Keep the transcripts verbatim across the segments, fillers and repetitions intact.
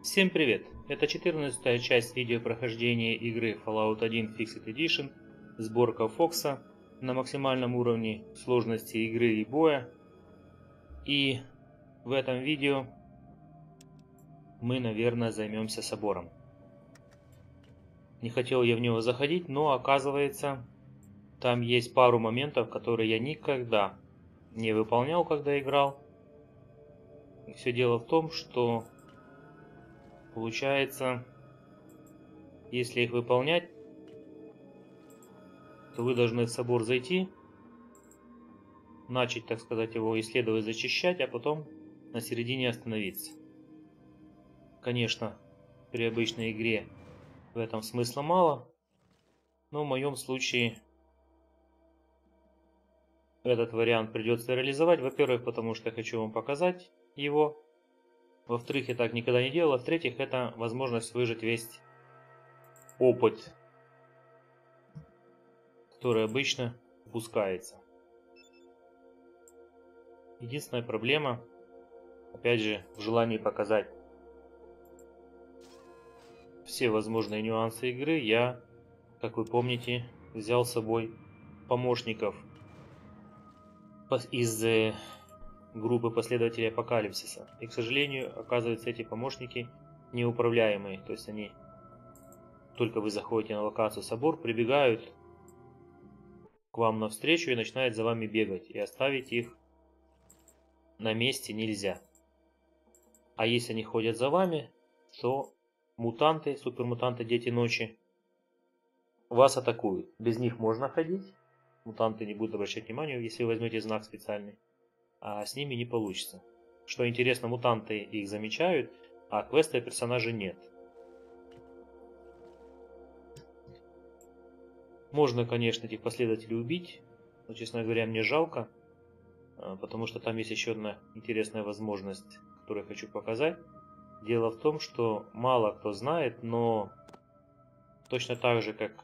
Всем привет! Это четырнадцатая часть видеопрохождения игры Fallout один Fixed Edition, сборка Фокса на максимальном уровне сложности игры и боя. И в этом видео мы, наверное, займемся собором. Не хотел я в него заходить, но оказывается, там есть пару моментов, которые я никогда не выполнял, когда играл. И все дело в том, что получается, если их выполнять, то вы должны в собор зайти, начать, так сказать, его исследовать, зачищать, а потом на середине остановиться. Конечно, при обычной игре в этом смысла мало, но в моем случае этот вариант придется реализовать. Во-первых, потому что я хочу вам показать его. Во-вторых, я так никогда не делал. А в-третьих, это возможность выжать весь опыт, который обычно упускается. Единственная проблема, опять же, в желании показать все возможные нюансы игры, я, как вы помните, взял с собой помощников из группы последователей Апокалипсиса. И, к сожалению, оказывается, эти помощники неуправляемые. То есть они, только вы заходите на локацию собор, прибегают к вам навстречу и начинают за вами бегать. И оставить их на месте нельзя. А если они ходят за вами, то мутанты, супермутанты, дети ночи, вас атакуют. Без них можно ходить. Мутанты не будут обращать внимания, если вы возьмете знак специальный. А с ними не получится. Что интересно, мутанты их замечают, а квеста персонажа нет. Можно, конечно, этих последователей убить, но, честно говоря, мне жалко, потому что там есть еще одна интересная возможность, которую я хочу показать. Дело в том, что мало кто знает, но точно так же, как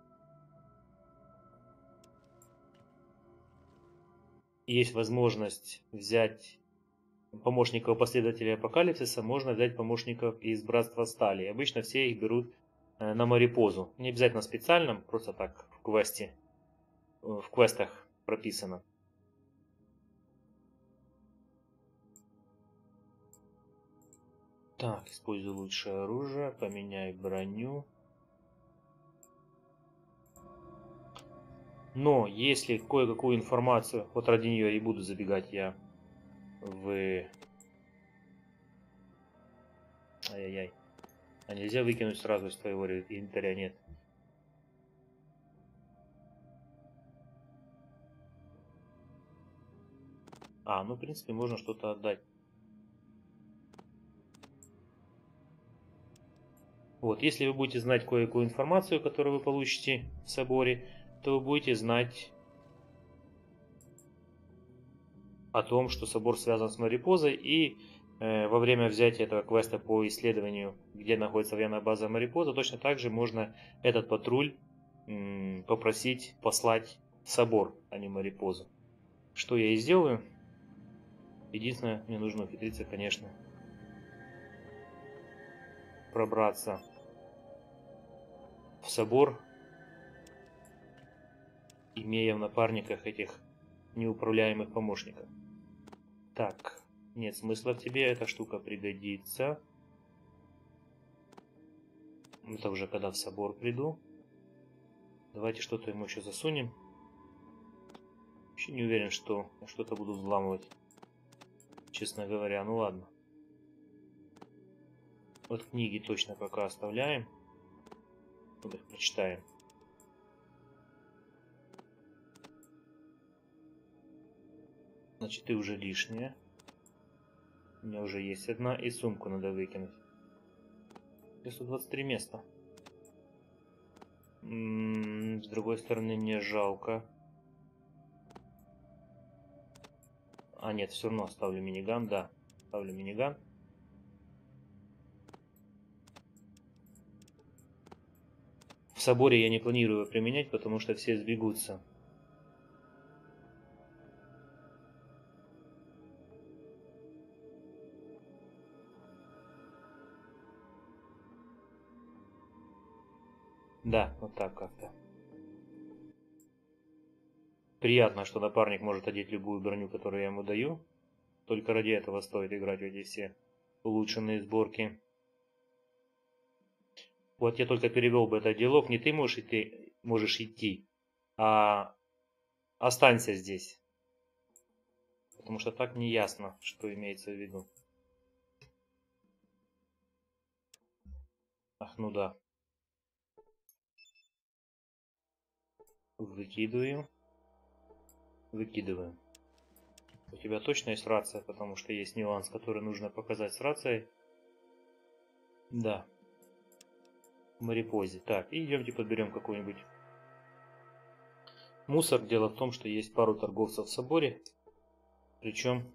есть возможность взять помощников последователей Апокалипсиса, можно взять помощников из Братства Стали. И обычно все их берут на Марипозу. Не обязательно специальном, просто так в квесте, в квестах прописано. Так, используй лучшее оружие, поменяй броню. Но если кое-какую информацию, вот ради нее и буду забегать я в... Ай-яй-яй. А нельзя выкинуть сразу из твоего инвентаря, нет. А, ну в принципе можно что-то отдать. Вот, если вы будете знать кое-какую информацию, которую вы получите в соборе, то вы будете знать о том, что собор связан с Марипозой, и э, во время взятия этого квеста по исследованию, где находится военная база Марипоза, точно так же можно этот патруль м, попросить послать в собор, а не Марипозу. Что я и сделаю. Единственное, мне нужно ухитриться, конечно, пробраться в собор, имея в напарниках этих неуправляемых помощников. Так, нет смысла в тебе, эта штука пригодится. Это уже когда в собор приду. Давайте что-то ему еще засунем. Вообще не уверен, что я что-то буду взламывать, честно говоря. Ну ладно. Вот книги точно пока оставляем. Вот их прочитаем. Значит, и уже лишнее. У меня уже есть одна, и сумку надо выкинуть. сто двадцать три места. М-м, с другой стороны, мне жалко. А нет, все равно оставлю миниган, да. Оставлю миниган. В соборе я не планирую его применять, потому что все сбегутся. Да, вот так как-то. Приятно, что напарник может одеть любую броню, которую я ему даю. Только ради этого стоит играть в эти все улучшенные сборки. Вот я только перевел бы этот диалог. Не ты можешь идти, можешь идти, а останься здесь. Потому что так не ясно, что имеется в виду. Ах, ну да. Выкидываю. Выкидываю. У тебя точно есть рация, потому что есть нюанс, который нужно показать с рацией. Да. В Марипозе. Так, и идемте подберем какой-нибудь мусор. Дело в том, что есть пару торговцев в соборе. Причем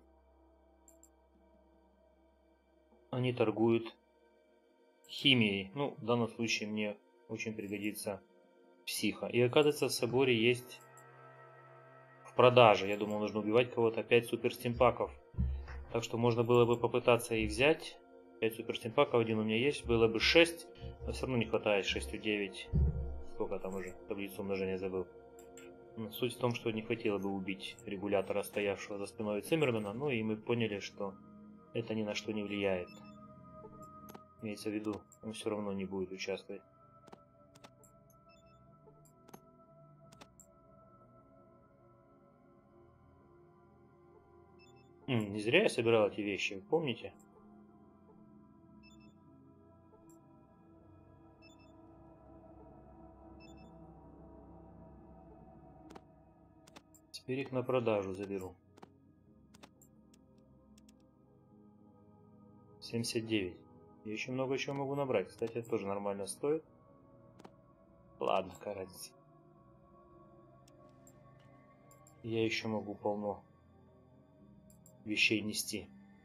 они торгуют химией. Ну, в данном случае мне очень пригодится психа. И оказывается, в соборе есть в продаже. Я думал, нужно убивать кого-то. пять супер стимпаков. Так что можно было бы попытаться их взять. пять супер стимпаков, один у меня есть. Было бы шесть, но все равно не хватает шесть девять. Сколько там уже? Таблицу умножения забыл. Но суть в том, что не хотело бы убить регулятора, стоявшего за спиной Циммермана. Ну и мы поняли, что это ни на что не влияет. Имеется в виду, он все равно не будет участвовать. М, не зря я собирал эти вещи, вы помните? Теперь их на продажу заберу. семьдесят девять. Я еще много чего могу набрать. Кстати, это тоже нормально стоит. Ладно, какая разница. Я еще могу полно вещей нести.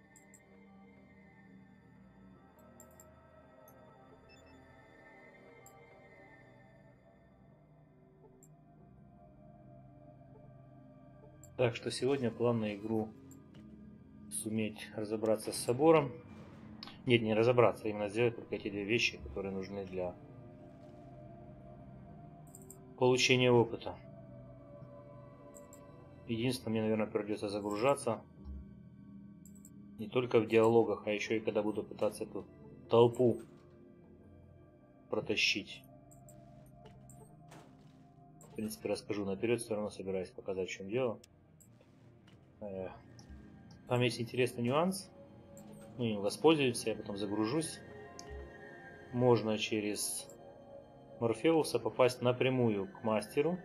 Так что сегодня план на игру суметь разобраться с собором. Нет, не разобраться, именно сделать только эти две вещи, которые нужны для получения опыта. Единственное, мне, наверное, придется загружаться не только в диалогах, а еще и когда буду пытаться эту толпу протащить. В принципе, расскажу наперед, все равно собираюсь показать, в чем дело. Там есть интересный нюанс. Мы им воспользуемся, я потом загружусь. Можно через Морфеуса попасть напрямую к мастеру.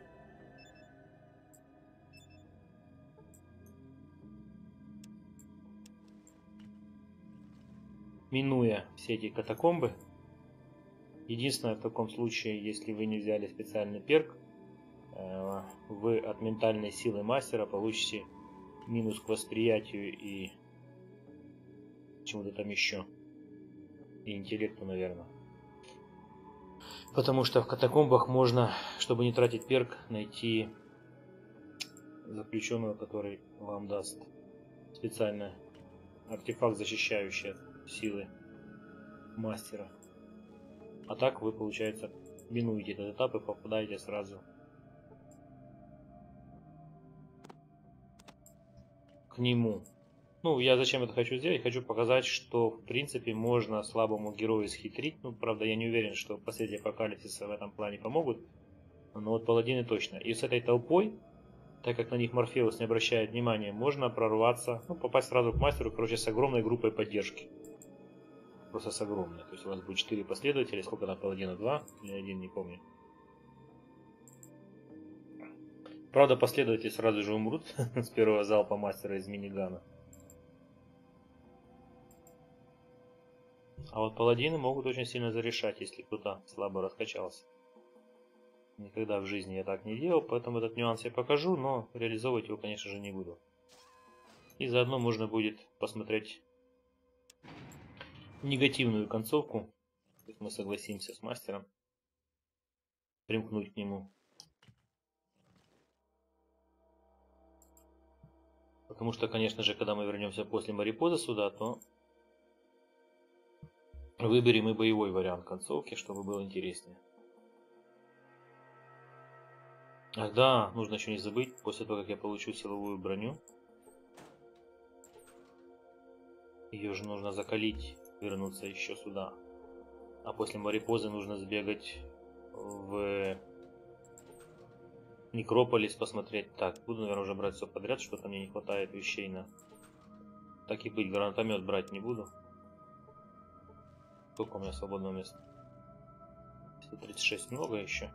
Минуя все эти катакомбы. Единственное, в таком случае, если вы не взяли специальный перк, вы от ментальной силы мастера получите минус к восприятию и чему-то там еще. И интеллекту, наверное. Потому что в катакомбах можно, чтобы не тратить перк, найти заключенного, который вам даст специально артефакт, защищающий от силы мастера. А так вы, получается, минуете этот этап и попадаете сразу к нему. Ну, я зачем это хочу сделать? Хочу показать, что, в принципе, можно слабому герою схитрить. Ну, правда, я не уверен, что последние апокалипсисы в этом плане помогут. Но вот паладины точно. И с этой толпой, так как на них Морфеус не обращает внимания, можно прорваться, ну, попасть сразу к мастеру, короче, с огромной группой поддержки. Просто с огромной. То есть у вас будет четыре последователя, сколько там паладина? два или один, не помню. Правда, последователи сразу же умрут с первого залпа мастера из минигана. А вот паладины могут очень сильно зарешать, если кто-то слабо раскачался. Никогда в жизни я так не делал, поэтому этот нюанс я покажу, но реализовывать его, конечно же, не буду. И заодно можно будет посмотреть негативную концовку, если мы согласимся с мастером, примкнуть к нему. Потому что, конечно же, когда мы вернемся после Марипоза сюда, то выберем и боевой вариант концовки, чтобы было интереснее. Ах да, нужно еще не забыть, после того, как я получу силовую броню, ее же нужно закалить, вернуться еще сюда. А после Марипозы нужно сбегать в Некрополис посмотреть. Так, буду, наверное, уже брать все подряд, что-то мне не хватает вещей на... Так и быть, гранатомет брать не буду. Сколько у меня свободного места? сто тридцать шесть, много еще.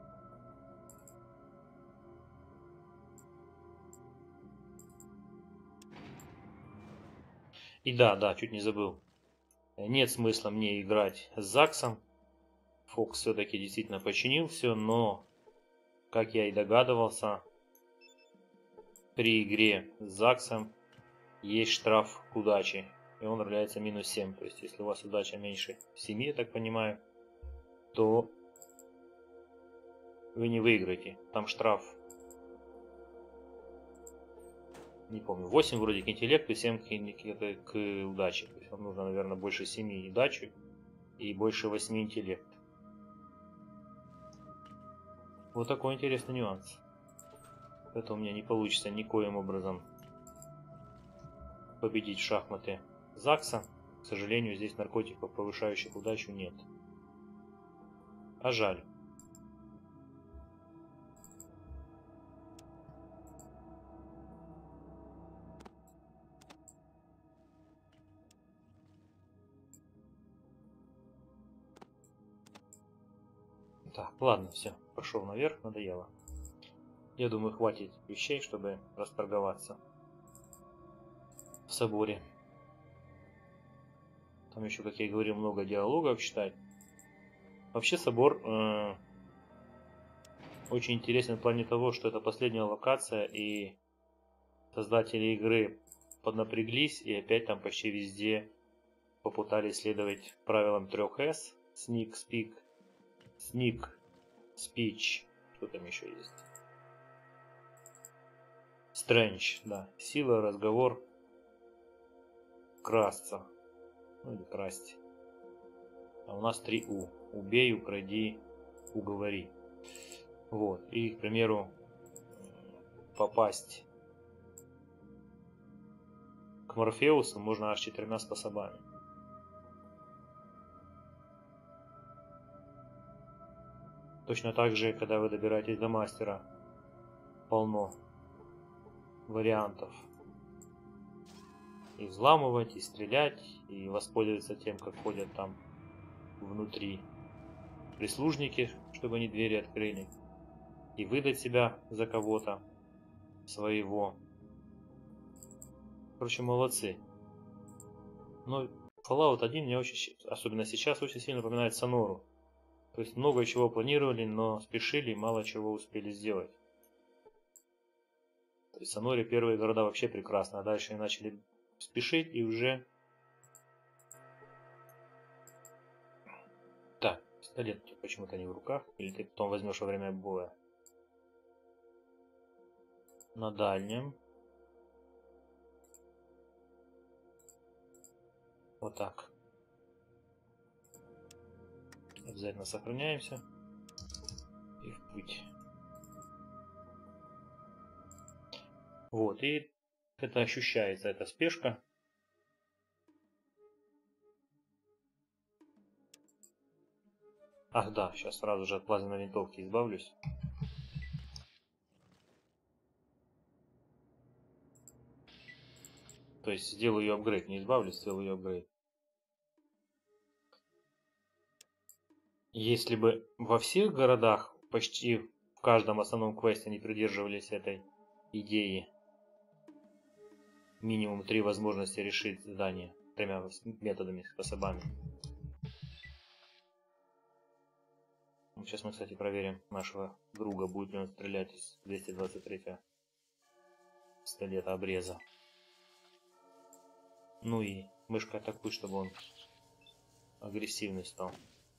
И да, да, чуть не забыл. Нет смысла мне играть с Заксом. Фокс все-таки действительно починил все, но, как я и догадывался, при игре с Заксом есть штраф к удаче, и он равняется минус семь. То есть, если у вас удача меньше семи, я так понимаю, то вы не выиграете. Там штраф, не помню, восемь вроде к интеллекту, семь к, к, к удаче. То есть, вам нужно, наверное, больше семи удачи и больше восьми интеллект. Вот такой интересный нюанс. Это у меня не получится никоим образом победить в шахматы Закса. К сожалению, здесь наркотиков, повышающих удачу, нет. А жаль. Так, ладно, все, пошел наверх, надоело. Я думаю, хватит вещей, чтобы расторговаться в соборе. Там еще, как я и говорил, много диалогов читать. Вообще собор э, очень интересен в плане того, что это последняя локация, и создатели игры поднапряглись, и опять там почти везде попытались следовать правилам трех эс. Sneak, Speak, Sneak, Speech. Что там еще есть? Strange, да. Сила, разговор, красться. Ну или красть. А у нас три У. Убей, укради, уговори. Вот. И, к примеру, попасть к Морфеусу можно аж четырьмя способами. Точно так же, когда вы добираетесь до мастера, полно вариантов. И взламывать, и стрелять, и воспользоваться тем, как ходят там внутри прислужники, чтобы они двери открыли. И выдать себя за кого-то своего. Короче, молодцы. Но Fallout один мне очень, особенно сейчас, очень сильно напоминает Сонору. То есть много чего планировали, но спешили и мало чего успели сделать. То есть в Соноре первые города вообще прекрасно, а дальше они начали спешить и уже... Так, пистолет почему-то не в руках, или ты потом возьмешь во время боя. На дальнем. Вот так. Обязательно сохраняемся. И в путь. Вот, и это ощущается, эта спешка. Ах да, сейчас сразу же от плазменной винтовки избавлюсь. То есть сделаю ее апгрейд, не избавлюсь, сделаю ее апгрейд. Если бы во всех городах, почти в каждом основном квесте они придерживались этой идеи, минимум три возможности решить задание тремя методами, способами. Сейчас мы, кстати, проверим нашего друга, будет ли он стрелять из двести двадцать третьего пистолета обреза. Ну и мышкой атакуй, чтобы он агрессивный стал.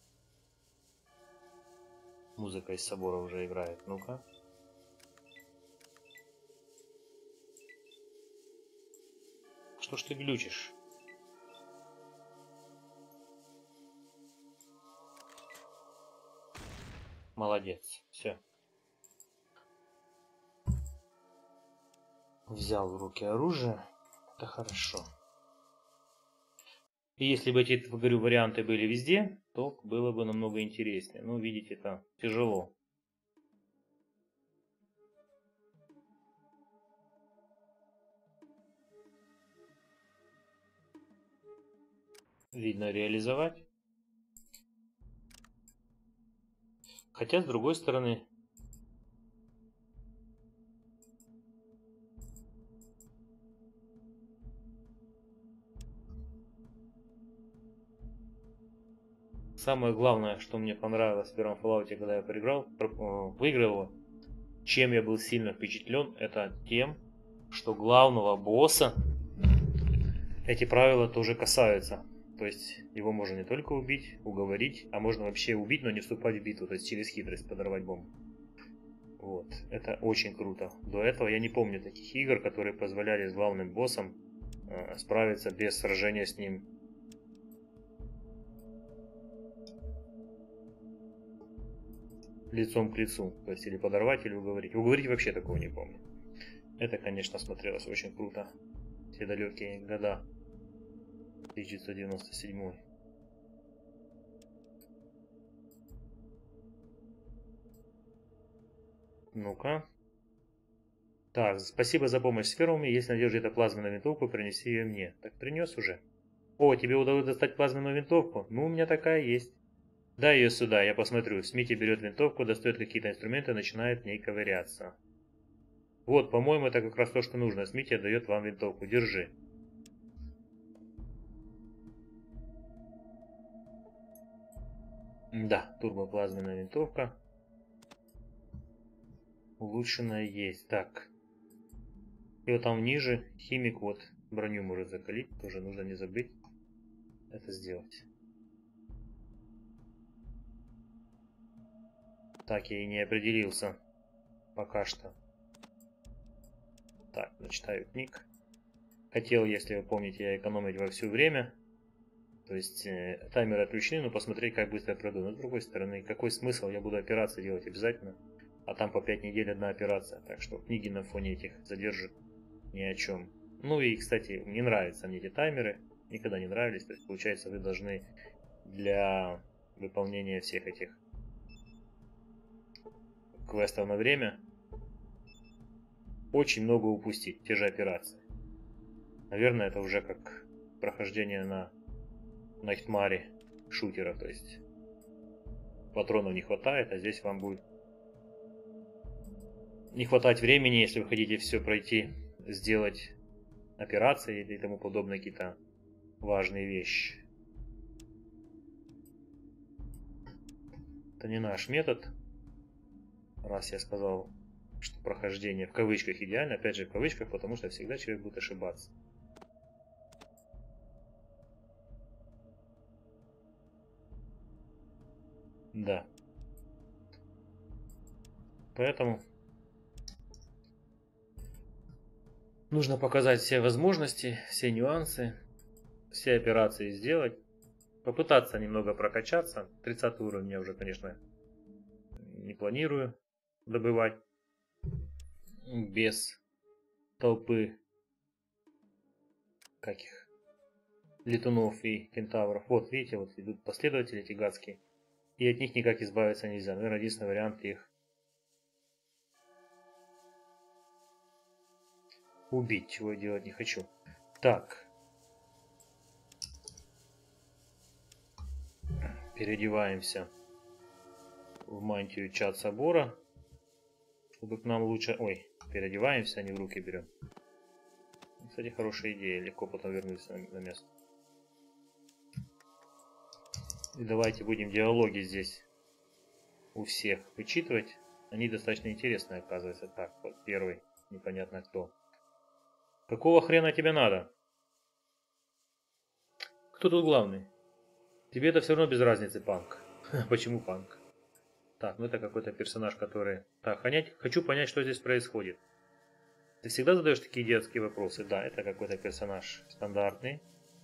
Музыка из собора уже играет. Ну-ка. Что ж ты глючишь? Молодец. Все. взял в руки оружие. Это хорошо. И если бы эти, говорю, варианты были везде, то было бы намного интереснее. Но видите, это тяжело. Видно реализовать. Хотя, с другой стороны, самое главное, что мне понравилось в первом Fallout, когда я проиграл, выиграл его, чем я был сильно впечатлен, это тем, что главного босса эти правила тоже касаются. То есть его можно не только убить, уговорить, а можно вообще убить, но не вступать в битву, то есть через хитрость подорвать бомбу. Вот, это очень круто. До этого я не помню таких игр, которые позволяли с главным боссом э, справиться без сражения с ним. Лицом к лицу, то есть или подорвать, или уговорить. Уговорить вообще такого не помню. Это, конечно, смотрелось очень круто. Те далекие года. тысяча девятьсот девяносто седьмой. Ну-ка. Так, спасибо за помощь с фермами. Если найдешь где-то плазменную винтовку, принеси ее мне. Так принес уже. О, тебе удалось достать плазменную винтовку? Ну, у меня такая есть. Дай ее сюда, я посмотрю. Смити берет винтовку, достает какие-то инструменты и начинает в ней ковыряться. Вот, по-моему, это как раз то, что нужно. Смити дает вам винтовку. Держи. Да, турбоплазменная винтовка. Улучшенная есть. Так. И вот там ниже химик вот броню может закалить. Тоже нужно не забыть это сделать. Так, я и не определился. Пока что. Так, начитаю книг. Хотел, если вы помните, я экономить во все время. То есть э, таймеры отключены, но посмотреть, как быстро я пройду. Но с другой стороны, какой смысл? Я буду операции делать обязательно. А там по пять недель одна операция. Так что книги на фоне этих задержек ни о чем. Ну и, кстати, не нравятся мне эти таймеры. Никогда не нравились. То есть, получается, вы должны для выполнения всех этих квестов на время очень много упустить. Те же операции. Наверное, это уже как прохождение на Найтмаре шутера. То есть патронов не хватает, а здесь вам будет не хватать времени, если вы хотите все пройти, сделать операции и тому подобные какие-то важные вещи. Это не наш метод. Раз я сказал, что прохождение в кавычках идеально, опять же в кавычках, потому что всегда человек будет ошибаться. Да. Поэтому нужно показать все возможности, все нюансы, все операции сделать. Попытаться немного прокачаться. тридцатый уровень я уже, конечно, не планирую добывать без толпы каких летунов и кентавров. Вот, видите, вот идут последователи эти гадские. И от них никак избавиться нельзя. Наверное, единственный вариант их убить, чего я делать не хочу. Так. Переодеваемся в мантию чад собора, чтобы к нам лучше... Ой, переодеваемся, а не в руки берем. Кстати, хорошая идея, легко потом вернуться на место. И давайте будем диалоги здесь у всех вычитывать. Они достаточно интересные, оказывается. Так, вот первый, непонятно кто. Какого хрена тебе надо? Кто тут главный? Тебе это все равно без разницы, панк. Почему панк? Так, ну это какой-то персонаж, который... Так, понять, хочу понять, что здесь происходит. Ты всегда задаешь такие детские вопросы? Да, это какой-то персонаж стандартный.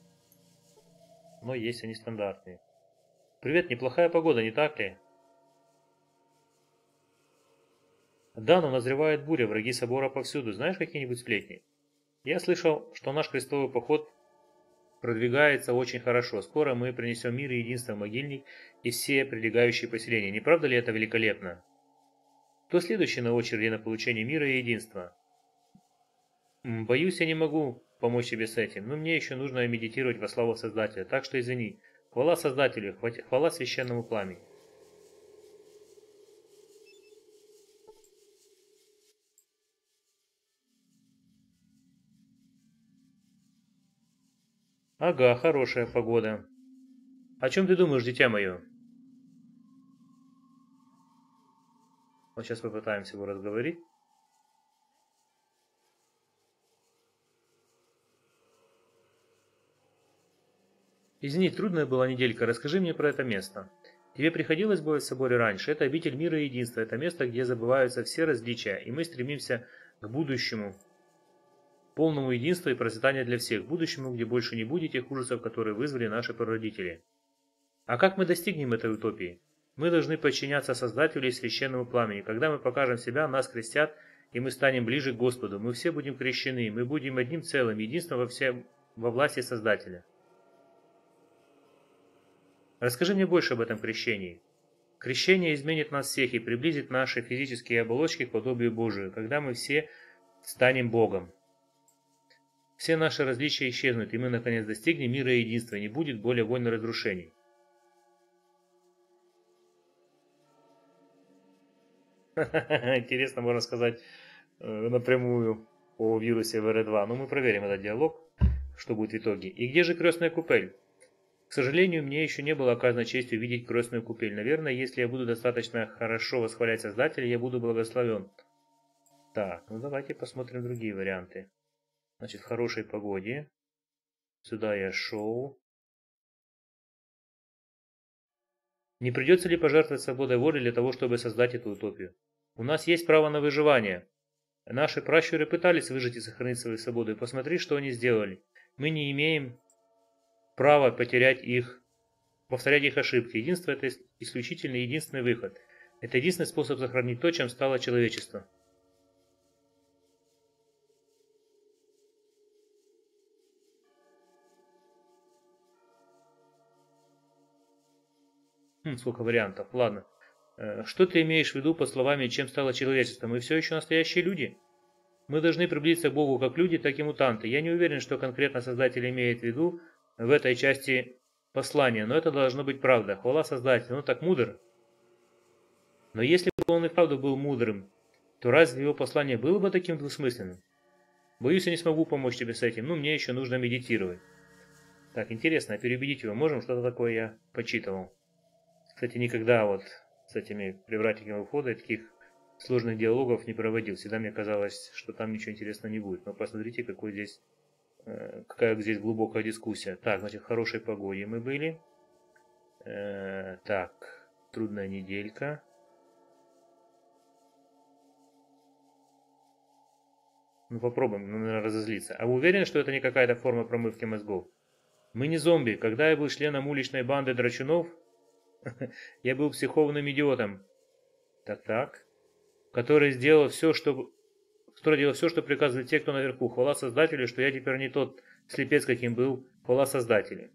Но есть они стандартные. Привет, неплохая погода, не так ли? Да, но назревает буря, враги собора повсюду. Знаешь какие-нибудь сплетни? Я слышал, что наш крестовый поход продвигается очень хорошо. Скоро мы принесем мир и единство в могильник и все прилегающие поселения. Не правда ли это великолепно? Кто следующий на очереди на получение мира и единства? М, Боюсь, я не могу помочь тебе с этим, но мне еще нужно медитировать во славу Создателя, так что извини. Хвала Создателю, хвати- хвала священному пламени. Ага, хорошая погода. О чем ты думаешь, дитя мое? Вот сейчас попытаемся его разговорить. Извини, трудная была неделька, расскажи мне про это место. Тебе приходилось бывать в соборе раньше? Это обитель мира и единства, это место, где забываются все различия, и мы стремимся к будущему, полному единства и процветания для всех, будущему, где больше не будет тех ужасов, которые вызвали наши прародители. А как мы достигнем этой утопии? Мы должны подчиняться Создателю и священному пламени. Когда мы покажем себя, нас крестят, и мы станем ближе к Господу. Мы все будем крещены, мы будем одним целым, единством во, всем, во власти Создателя. Расскажи мне больше об этом крещении. Крещение изменит нас всех и приблизит наши физические оболочки к подобию Божию, когда мы все станем Богом. Все наши различия исчезнут, и мы наконец достигнем мира и единства, не будет более войн и разрушений. Интересно, можно сказать э, напрямую о вирусе вэ эр два. Но мы проверим этот диалог, что будет в итоге. И где же крестная купель? К сожалению, мне еще не было оказано честью видеть крестную купель. Наверное, если я буду достаточно хорошо восхвалять Создателя, я буду благословен. Так, ну давайте посмотрим другие варианты. Значит, в хорошей погоде. Сюда я шел. Не придется ли пожертвовать свободой воли для того, чтобы создать эту утопию? У нас есть право на выживание. Наши пращуры пытались выжить и сохранить свою свободу, и посмотри, что они сделали. Мы не имеем права потерять их, повторять их ошибки. Единство – это исключительно единственный выход. Это единственный способ сохранить то, чем стало человечество. Хм, сколько вариантов. Ладно. Э, Что ты имеешь в виду под словами «чем стало человечество»? Мы все еще настоящие люди? Мы должны приблизиться к Богу как люди, так и мутанты. Я не уверен, что конкретно Создатель имеет в виду в этой части послания, но это должно быть правда. Хвала Создателю, он так мудр. Но если бы он и правда был мудрым, то разве его послание было бы таким двусмысленным? Боюсь, я не смогу помочь тебе с этим, ну мне еще нужно медитировать. Так, интересно, а переубедить его можем? Что-то такое я почитывал. Кстати, никогда вот с этими привратниками ухода таких сложных диалогов не проводил. Всегда мне казалось, что там ничего интересного не будет. Но посмотрите, какой здесь, э, какая здесь глубокая дискуссия. Так, значит, в хорошей погоде мы были. Э, так, трудная неделька. Ну попробуем, ну, наверное, разозлиться. А вы уверены, что это не какая-то форма промывки мозгов? Мы не зомби. Когда я был членом уличной банды драчунов, я был психованным идиотом. Так-так. Который сделал все, что... Который делал все, что приказывали те, кто наверху. Хвала Создателю, что я теперь не тот слепец, каким был. Хвала Создателю.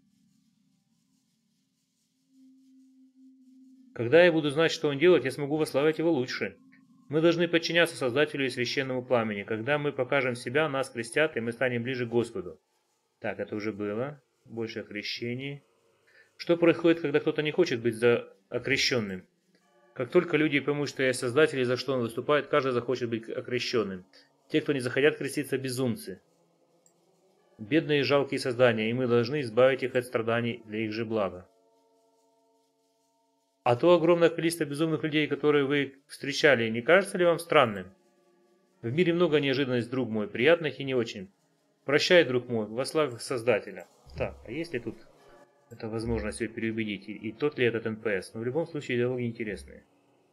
Когда я буду знать, что он делает, я смогу восславить его лучше. Мы должны подчиняться Создателю и священному пламени. Когда мы покажем себя, нас крестят, и мы станем ближе к Господу. Так, это уже было. Больше о крещении. Что происходит, когда кто-то не хочет быть за окрещенным? Как только люди поймут, что я Создатель и за что он выступает, каждый захочет быть окрещенным. Те, кто не захотят креститься, безумцы. Бедные и жалкие создания, и мы должны избавить их от страданий для их же блага. А то огромное количество безумных людей, которые вы встречали, не кажется ли вам странным? В мире много неожиданностей, друг мой, приятных и не очень. Прощай, друг мой, во славе Создателя. Так, а есть ли тут эта возможность ее переубедить? И, и тот ли этот эн пэ эс? Но в любом случае диалоги интересные.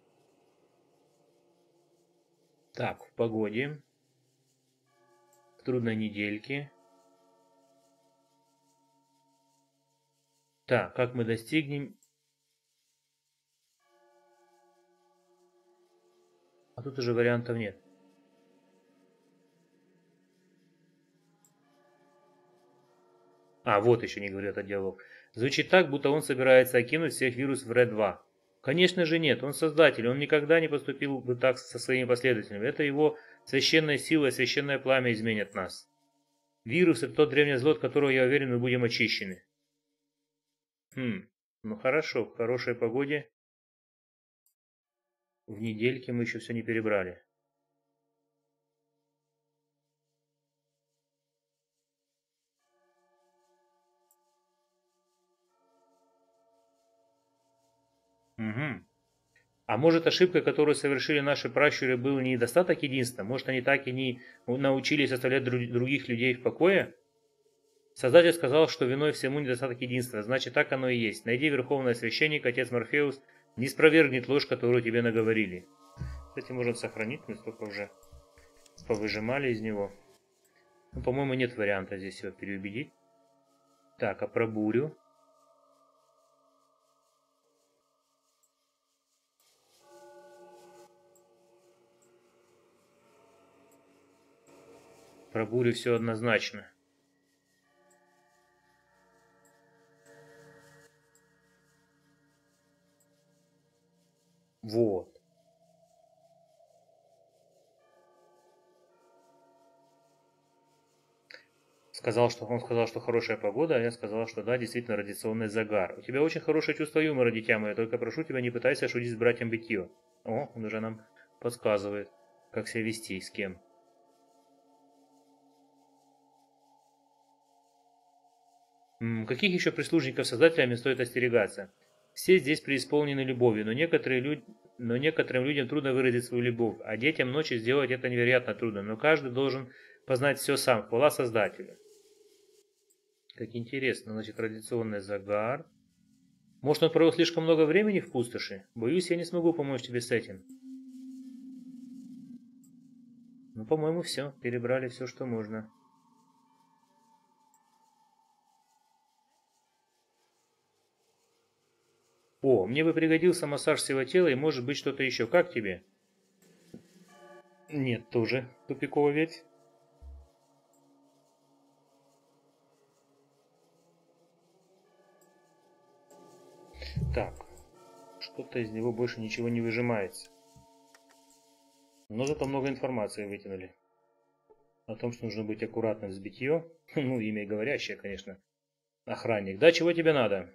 Так, в погоде. В трудной недельке. Так, как мы достигнем... А тут уже вариантов нет. А, вот еще не говорю этот диалог. Звучит так, будто он собирается окинуть всех вирус в Ред два. Конечно же нет, он создатель, он никогда не поступил бы так со своими последователями. Это его священная сила, священное пламя изменят нас. Вирус — это тот древний зло, от которого, я уверен, мы будем очищены. Хм, ну хорошо, в хорошей погоде. В недельке мы еще все не перебрали. Угу. А может, ошибка, которую совершили наши пращуры, был не недостаток единства? Может, они так и не научились оставлять других людей в покое? Создатель сказал, что виной всему недостаток единства, значит, так оно и есть. Найди верховное священника, отец Морфеус, не спровергнет ложь, которую тебе наговорили. Кстати, можем сохранить, мы столько уже повыжимали из него. Ну, по-моему, нет варианта здесь его переубедить. Так, а про бурю? Про бурю все однозначно. Вот. Сказал, что он сказал, что хорошая погода, а я сказал, что да, действительно радиационный загар. У тебя очень хорошее чувство юмора, дитя мое, только прошу тебя, не пытайся шутить с братьям Битье. О, он уже нам подсказывает, как себя вести, с кем. М, каких еще прислужников создателями стоит остерегаться? Все здесь преисполнены любовью, но, некоторые люд... но некоторым людям трудно выразить свою любовь, а детям ночью сделать это невероятно трудно, но каждый должен познать все сам, хвала Создателю. Как интересно, значит, традиционный загар. Может, он провел слишком много времени в пустоши? Боюсь, я не смогу помочь тебе с этим. Ну, по-моему, все. Перебрали все, что можно. О, мне бы пригодился массаж всего тела и, может быть, что-то еще. Как тебе? Нет, тоже тупиково ведь. Так, что-то из него больше ничего не выжимается. Но зато много информации вытянули. О том, что нужно быть аккуратным с битье. Ну, имя говорящее, конечно. Охранник. Да, чего тебе надо?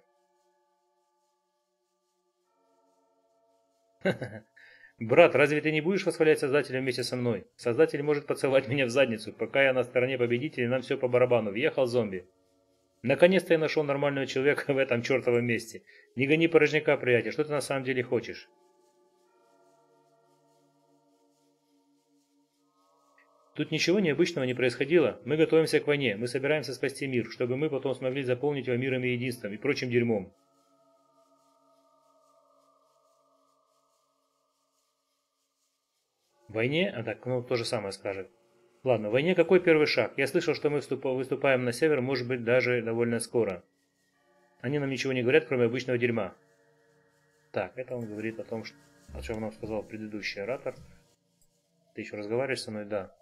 Брат, разве ты не будешь восхвалять Создателя вместе со мной? Создатель может поцеловать меня в задницу. Пока я на стороне победителей, нам все по барабану. Въехал зомби. Наконец-то я нашел нормального человека в этом чертовом месте. Не гони порожняка, приятель. Что ты на самом деле хочешь? Тут ничего необычного не происходило. Мы готовимся к войне. Мы собираемся спасти мир, чтобы мы потом смогли заполнить его миром и единством и прочим дерьмом. В войне? А так, ну, то же самое скажет. Ладно, в войне какой первый шаг? Я слышал, что мы выступаем на север, может быть, даже довольно скоро. Они нам ничего не говорят, кроме обычного дерьма. Так, это он говорит о том, что, о чем нам сказал предыдущий оратор. Ты еще разговариваешь со мной? Да.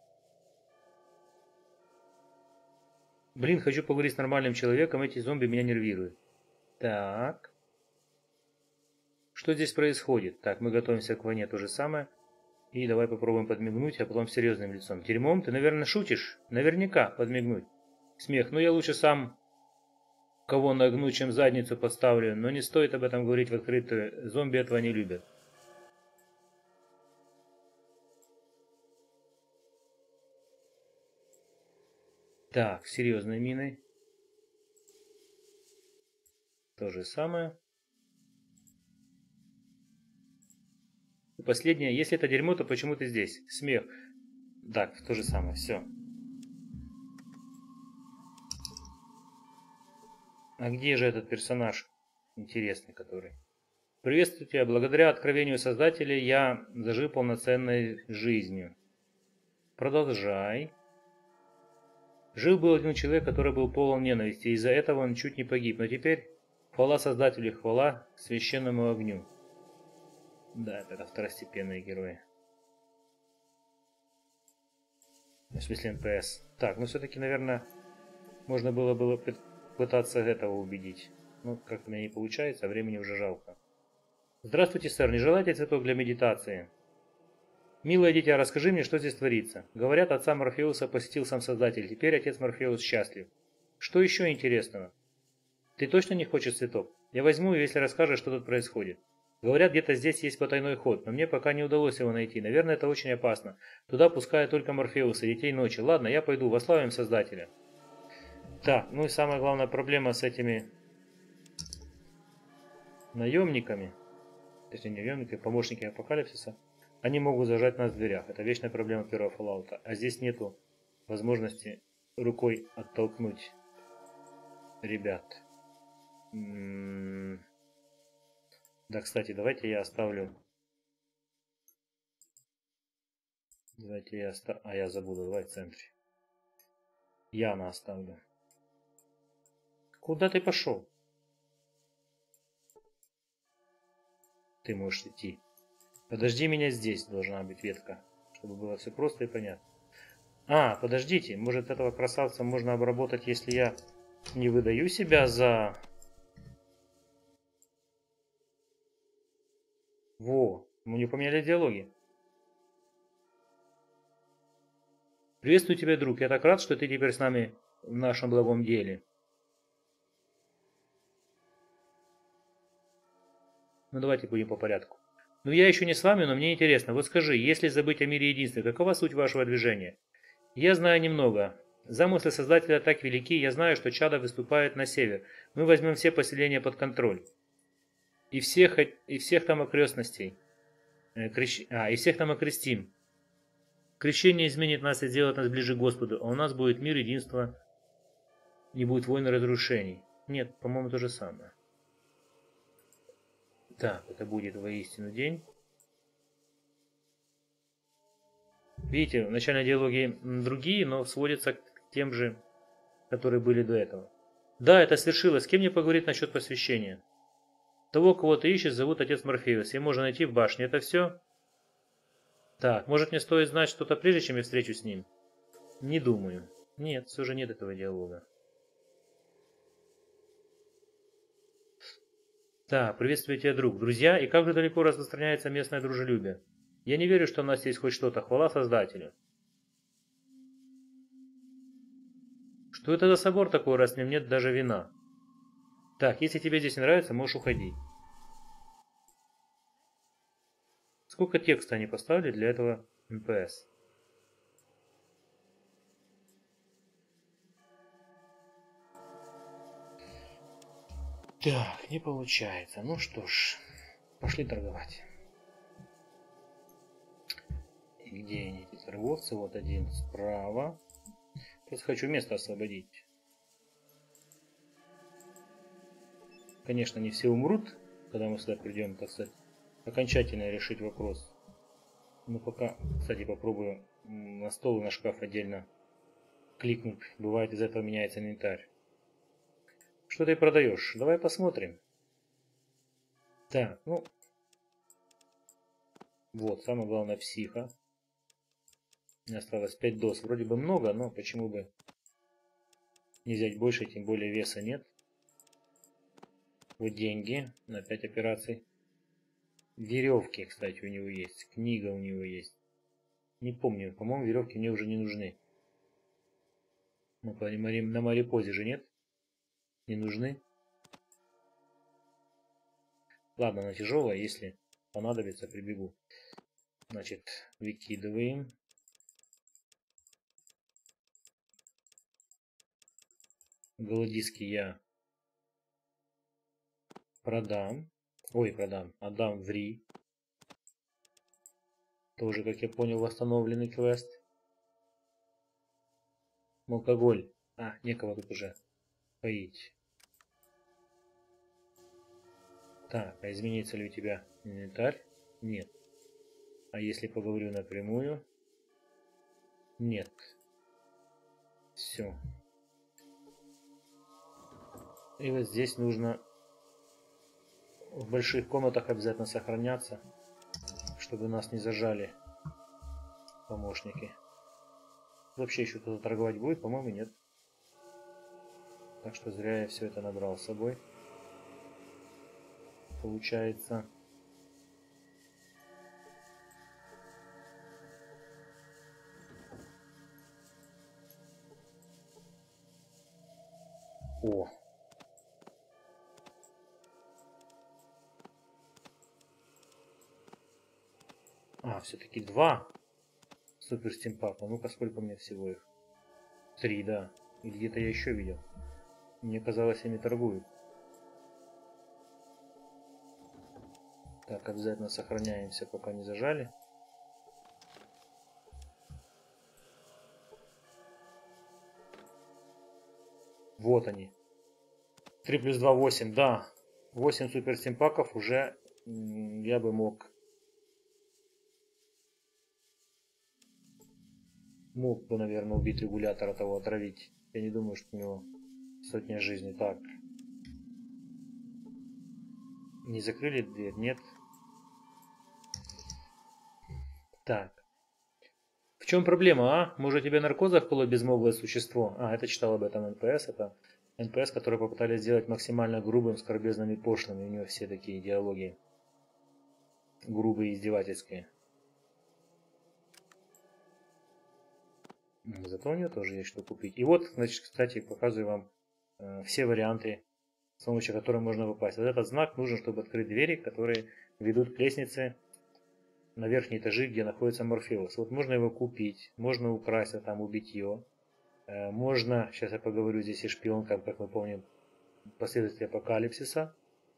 Блин, хочу поговорить с нормальным человеком, эти зомби меня нервируют. Так. Что здесь происходит? Так, мы готовимся к войне, то же самое. И давай попробуем подмигнуть, а потом серьезным лицом. Дерьмом? Ты, наверное, шутишь? Наверняка подмигнуть. Смех. Ну, я лучше сам кого нагну, чем задницу подставлю, но не стоит об этом говорить в открытую. Зомби этого не любят. Так, серьезной миной. То же самое. И последнее. Если это дерьмо, то почему ты здесь? Смех. Так, то же самое. Все. А где же этот персонаж интересный, который? Приветствую тебя. Благодаря откровению Создателя я зажил полноценной жизнью. Продолжай. Жил-был один человек, который был полон ненависти, и из-за этого он чуть не погиб. Но теперь хвала Создателю, хвала священному огню. Да, это второстепенные герои. В смысле эн пэ эс. Так, ну все-таки, наверное, можно было было пытаться этого убедить. Ну, как-то у меня не получается, а времени уже жалко. Здравствуйте, сэр. Не желаете цветок для медитации? Милое дитя, расскажи мне, что здесь творится. Говорят, отца Морфеуса посетил сам Создатель. Теперь отец Морфеус счастлив. Что еще интересного? Ты точно не хочешь цветок? Я возьму, если расскажешь, что тут происходит. Говорят, где-то здесь есть потайной ход, но мне пока не удалось его найти. Наверное, это очень опасно. Туда пускают только Морфеуса, детей ночи. Ладно, я пойду, вославим Создателя. Так, ну и самая главная проблема с этими наемниками, точнее не наемники, помощники Апокалипсиса, они могут зажать нас в дверях. Это вечная проблема первого Fallout. А здесь нету возможности рукой оттолкнуть ребят. М-м- да, кстати, давайте я оставлю. Давайте я оставлю. А я забуду, давай в центре. Яна оставлю. Куда ты пошел? Ты можешь идти. Подожди меня здесь, должна быть ветка, чтобы было все просто и понятно. А, подождите, может этого красавца можно обработать, если я не выдаю себя за... Во, мы не поменяли диалоги. Приветствую тебя, друг. Я так рад, что ты теперь с нами в нашем благом деле. Ну давайте будем по порядку. Ну я еще не с вами, но мне интересно. Вот скажи, если забыть о мире единства, какова суть вашего движения? Я знаю немного. Замыслы Создателя так велики, я знаю, что чадо выступает на север. Мы возьмем все поселения под контроль. И всех, и всех там окрестностей. Э, крещ... А, и всех там окрестим. Крещение изменит нас и сделает нас ближе к Господу, а у нас будет мир, единство, не будет войн и разрушений. Нет, по-моему, то же самое. Так, это будет воистину день. Видите, в начальной диалоге другие, но сводятся к тем же, которые были до этого. Да, это свершилось. С кем мне поговорить насчет посвящения? Того, кого ты ищешь, зовут отец Морфеус. Его можно найти в башне. Это все? Так, может мне стоит знать что-то прежде, чем я встречусь с ним? Не думаю. Нет, все же нет этого диалога. Так, приветствую тебя, друг. Друзья, и как же далеко распространяется местное дружелюбие? Я не верю, что у нас есть хоть что-то. Хвала Создателю. Что это за собор такой, раз в нем нет даже вина? Так, если тебе здесь не нравится, можешь уходить. Сколько текста они поставили для этого эн пэ эс? Так, не получается. Ну что ж, пошли торговать. И где они, эти торговцы? Вот один справа. Просто хочу место освободить. Конечно, не все умрут, когда мы сюда придем, так сказать, окончательно решить вопрос. Но пока, кстати, попробую на стол и на шкаф отдельно кликнуть. Бывает, из этого меняется инвентарь. Что ты продаешь? Давай посмотрим. Так, ну. Вот, самое главное психа. У меня осталось пять доз. Вроде бы много, но почему бы не взять больше, тем более веса нет. Вот деньги на пять операций. Веревки, кстати, у него есть. Книга у него есть. Не помню, по-моему, веревки мне уже не нужны. Ну, на морепозе же нет? Не нужны? Ладно, на тяжелое, если понадобится, прибегу. Значит, выкидываем. Голодиски я продам. Ой, продам. Отдам в Ри. Тоже, как я понял, восстановленный квест. Алкоголь. А, некого тут уже поить. Так, а изменится ли у тебя инвентарь? Нет. А если поговорю напрямую? Нет. Все. И вот здесь нужно в больших комнатах обязательно сохраняться, чтобы нас не зажали помощники. Вообще еще кто-то торговать будет? По-моему, нет. Так что зря я все это набрал с собой. Получается. О. А, все-таки два супер стимпака. Ну-ка, сколько у меня всего их? Три, да. И где-то я еще видел. Мне казалось, ими торгуют. Так, обязательно сохраняемся, пока не зажали. Вот они. три плюс два, восемь, да. восемь супер стимпаков уже я бы мог... Мог бы, наверное, убить регулятора, того отравить. Я не думаю, что у него сотня жизней. Так. Не закрыли дверь? Нет. Так. В чем проблема, а? Может, у тебя наркоза вколоть безмозглое существо? А, это читал об этом эн пэ эс. Это эн пэ эс, который попытались сделать максимально грубым, скорбезными, пошлыми. У него все такие идеологии. Грубые и издевательские. Зато у нее тоже есть что купить. И вот, значит, кстати, показываю вам э, все варианты, с помощью которых можно попасть. Вот этот знак нужен, чтобы открыть двери, которые ведут к лестнице на верхние этажи, где находится Морфеус. Вот можно его купить, можно украсть, а там убить ее. Э, можно, сейчас я поговорю, здесь и шпионка, как мы помним, последователь Апокалипсиса.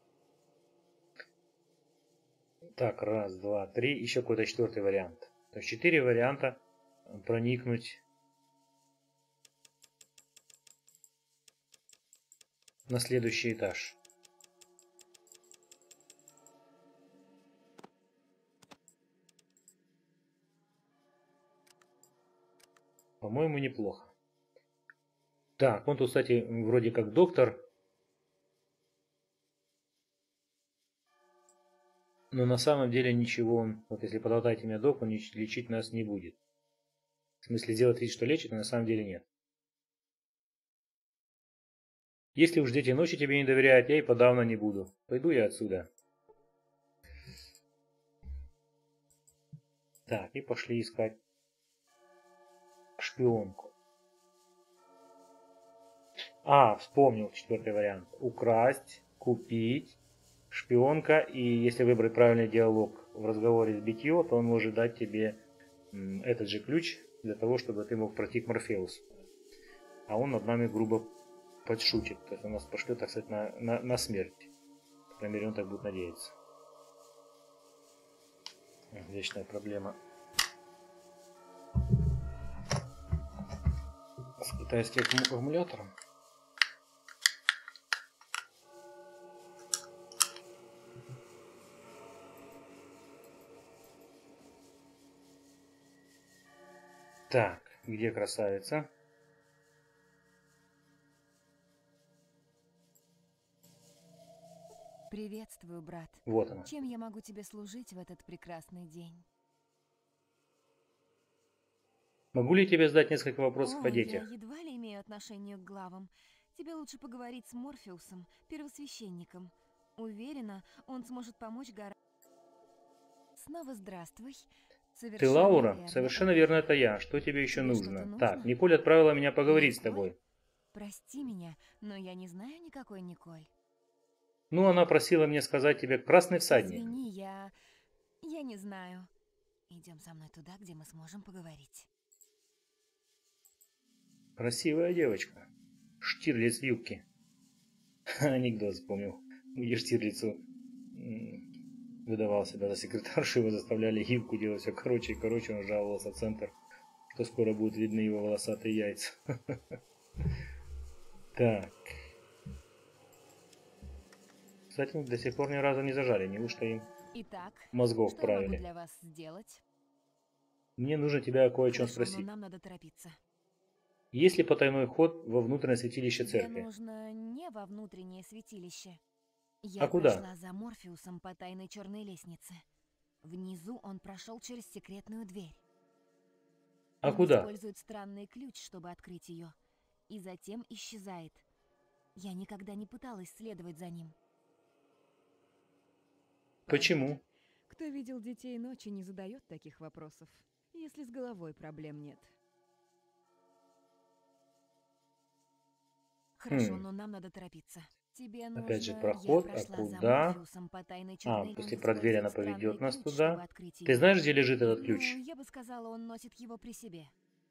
Так, раз, два, три, еще какой-то четвертый вариант. То есть четыре варианта проникнуть на следующий этаж. По-моему, неплохо. Так, он тут, кстати, вроде как доктор. Но на самом деле ничего он, вот если подолтать имя док, он лечить нас не будет. В смысле, делать вид, что лечит, но на самом деле нет. Если уж дети ночи тебе не доверяют, я и подавно не буду. Пойду я отсюда. Так, и пошли искать шпионку. А, вспомнил четвертый вариант. Украсть, купить, шпионка. И если выбрать правильный диалог в разговоре с Битьё, то он может дать тебе этот же ключ для того, чтобы ты мог пройти к Морфеусу. А он над нами грубо подшутит. То есть он нас пошлет, так сказать, на, на, на смерть. По крайней мере, он так будет надеяться. Вечная проблема с китайским аккумулятором. Так, где красавица? Приветствую, брат. Вот она. Чем я могу тебе служить в этот прекрасный день? Могу ли тебе задать несколько вопросов О, о детях? я едва ли имею отношение к главам. Тебе лучше поговорить с Морфеусом, первосвященником. Уверена, он сможет помочь гораздо. Снова здравствуй. Ты Совершенно Лаура? верно, Совершенно это верно, я. это я. Что тебе еще Тебе что-то нужно? нужно? Так, Николь отправила меня поговорить с Николь? тобой. Прости меня, но я не знаю никакой Николь. Ну, она просила мне сказать тебе «Красный всадник». Извини, я... я не знаю. Идем со мной туда, где мы сможем поговорить. Красивая девочка. Штирлиц в юбке. Анекдот вспомнил. Где Штирлицу выдавал себя за секретаршу, его заставляли юбку делать все короче и короче, он жаловался в центр, что скоро будут видны его волосатые яйца. Так. Кстати, до сих пор ни разу не зажали, неужто им Итак, мозгов что я могу правили? для вас сделать? Мне нужно тебя кое о чем Хорошо, но спросить. нам надо торопиться. Есть ли потайной ход во внутреннее святилище Тебе церкви? нужно не во внутреннее святилище. Я А куда? прошла за Морфеусом по тайной черной лестнице. Внизу он прошел через секретную дверь. А Он куда? использует странный ключ, чтобы открыть ее, и затем исчезает. Я никогда не пыталась следовать за ним. Почему? Кто видел детей ночи, не задает таких вопросов, если с головой проблем нет. Хорошо, Хм. но нам надо торопиться. Тебе нужно... Опять же Я проход, а прошла за куда? Морфеусом по тайной А, черной после линии. про дверь она Использует поведет странный нас ключ, чтобы туда. открыть Ты ее. знаешь, где лежит этот Ну, ключ? я бы сказала, он носит его при себе.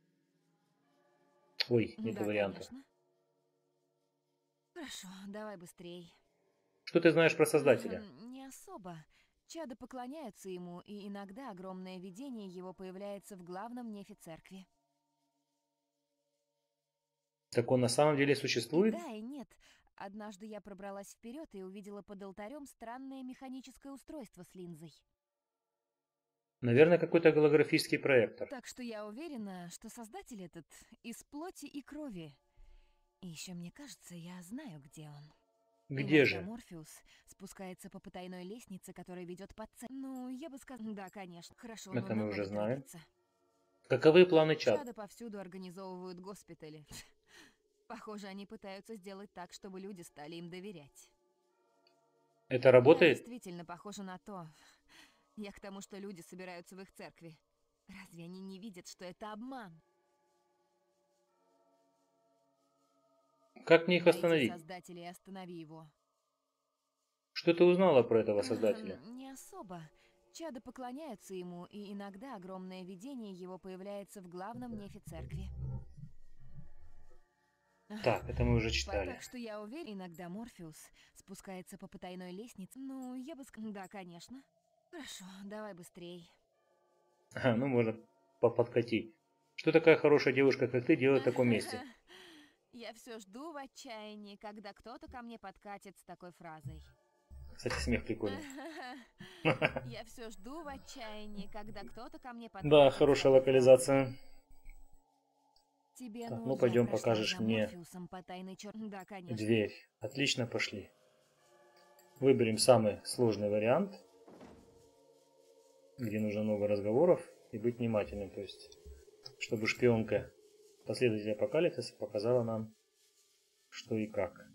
Ой, нет Да, вариантов. конечно. Хорошо, давай быстрей. Что ты знаешь про Создателя? М, Не особо. Чады поклоняются ему, и иногда огромное видение его появляется в главном нефе церкви. Так он на самом деле И существует? да, и нет. Однажды я пробралась вперед и увидела под алтарем странное механическое устройство с линзой. Наверное, какой-то голографический проектор. Так что я уверена, что создатель этот из плоти и крови. И еще мне кажется, я знаю, где он. Где Иногда же? Морфеус спускается по потайной лестнице, которая ведет под цель. Ну, я бы сказала... Да, конечно. Хорошо, но Это мы нам уже надо знаем. торопиться. Каковы планы чат? Чады повсюду организовывают госпитали. Похоже, они пытаются сделать так, чтобы люди стали им доверять. Это Да, работает? действительно, похоже на то. Я к тому, что люди собираются в их церкви. Разве они не видят, что это обман? Как мне их Найди остановить? создателя и останови его. Что ты узнала про этого Создателя? Эм, Не особо. Чады поклоняются ему, и иногда огромное видение его появляется в главном нефе церкви. Так, это мы уже По- читали. Так что я уверена, иногда Морфеус спускается по потайной лестнице. Ну, я бы сказала... Да, конечно. Хорошо, давай быстрей. А, ну можно поподкатить. Что такая хорошая девушка, как ты, делает в таком месте? Я все жду в отчаянии, когда кто-то ко мне подкатит с такой фразой. Кстати, смех прикольный. Я все жду в отчаянии, когда кто-то ко мне подкатит. Да, с хорошая такой локализация. фразой. Тебе Так, ну, ну я пойдем, прошла покажешь за мне Морфеусом по тайной чер... Да, конечно. дверь. Отлично, пошли. Выберем самый сложный вариант, где нужно много разговоров и быть внимательным. То есть, чтобы шпионка последователя апокалипсиса показала нам, что и как.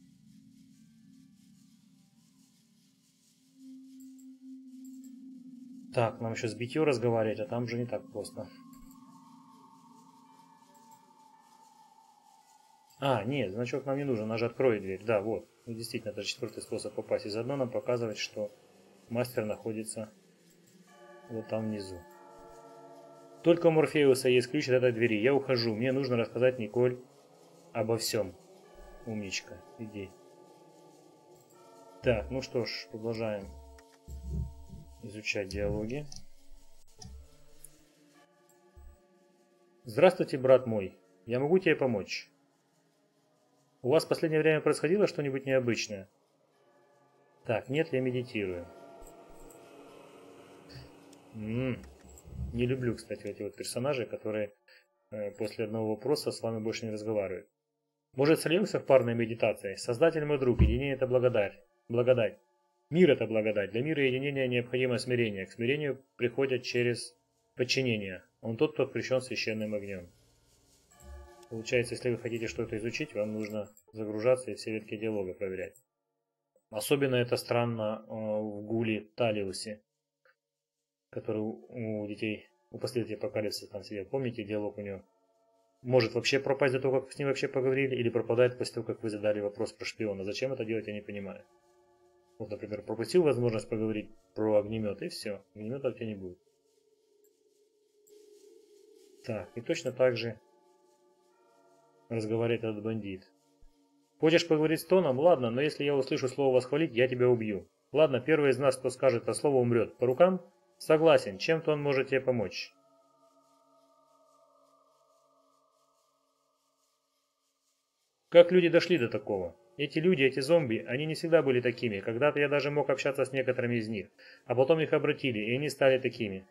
Так, нам еще с битьё разговаривать, а там же не так просто. А, нет, значок нам не нужен, она же откроет дверь. Да, вот. Ну, действительно, это четвертый способ попасть. И заодно нам показывать, что мастер находится вот там внизу. Только у Морфеуса есть ключ от этой двери. Я ухожу. Мне нужно рассказать Николь обо всем. Умничка, иди. Так, ну что ж, продолжаем изучать диалоги. Здравствуйте, брат мой. Я могу тебе помочь? У вас в последнее время происходило что-нибудь необычное? Так, нет, я медитирую. М-м, не люблю, кстати, эти вот персонажи, которые э, после одного вопроса с вами больше не разговаривают. Может, сольемся в парной медитации? Создатель мой друг, единение это благодать. Благодать. Мир это благодать. Для мира единения необходимо смирение. К смирению приходят через подчинение. Он тот, кто крещен священным огнем. Получается, если вы хотите что-то изучить, вам нужно загружаться и все ветки диалога проверять. Особенно это странно э, в Гуле Талиусе, который у, у детей, у последователей апокалипсиса там сидел. Помните, диалог у него может вообще пропасть до того, как вы с ним вообще поговорили, или пропадает после того, как вы задали вопрос про шпиона. Зачем это делать, я не понимаю. Вот, например, пропустил возможность поговорить про огнемет, и все. Огнемета у тебя не будет. Так, и точно так же разговаривает этот бандит. Хочешь поговорить с Тоном? Ладно, но если я услышу слово восхвалить, я тебя убью. Ладно, первый из нас, кто скажет это слово, умрет. По рукам? Согласен, чем-то он может тебе помочь. Как люди дошли до такого? Эти люди, эти зомби, они не всегда были такими. Когда-то я даже мог общаться с некоторыми из них. А потом их обратили, и они стали такими.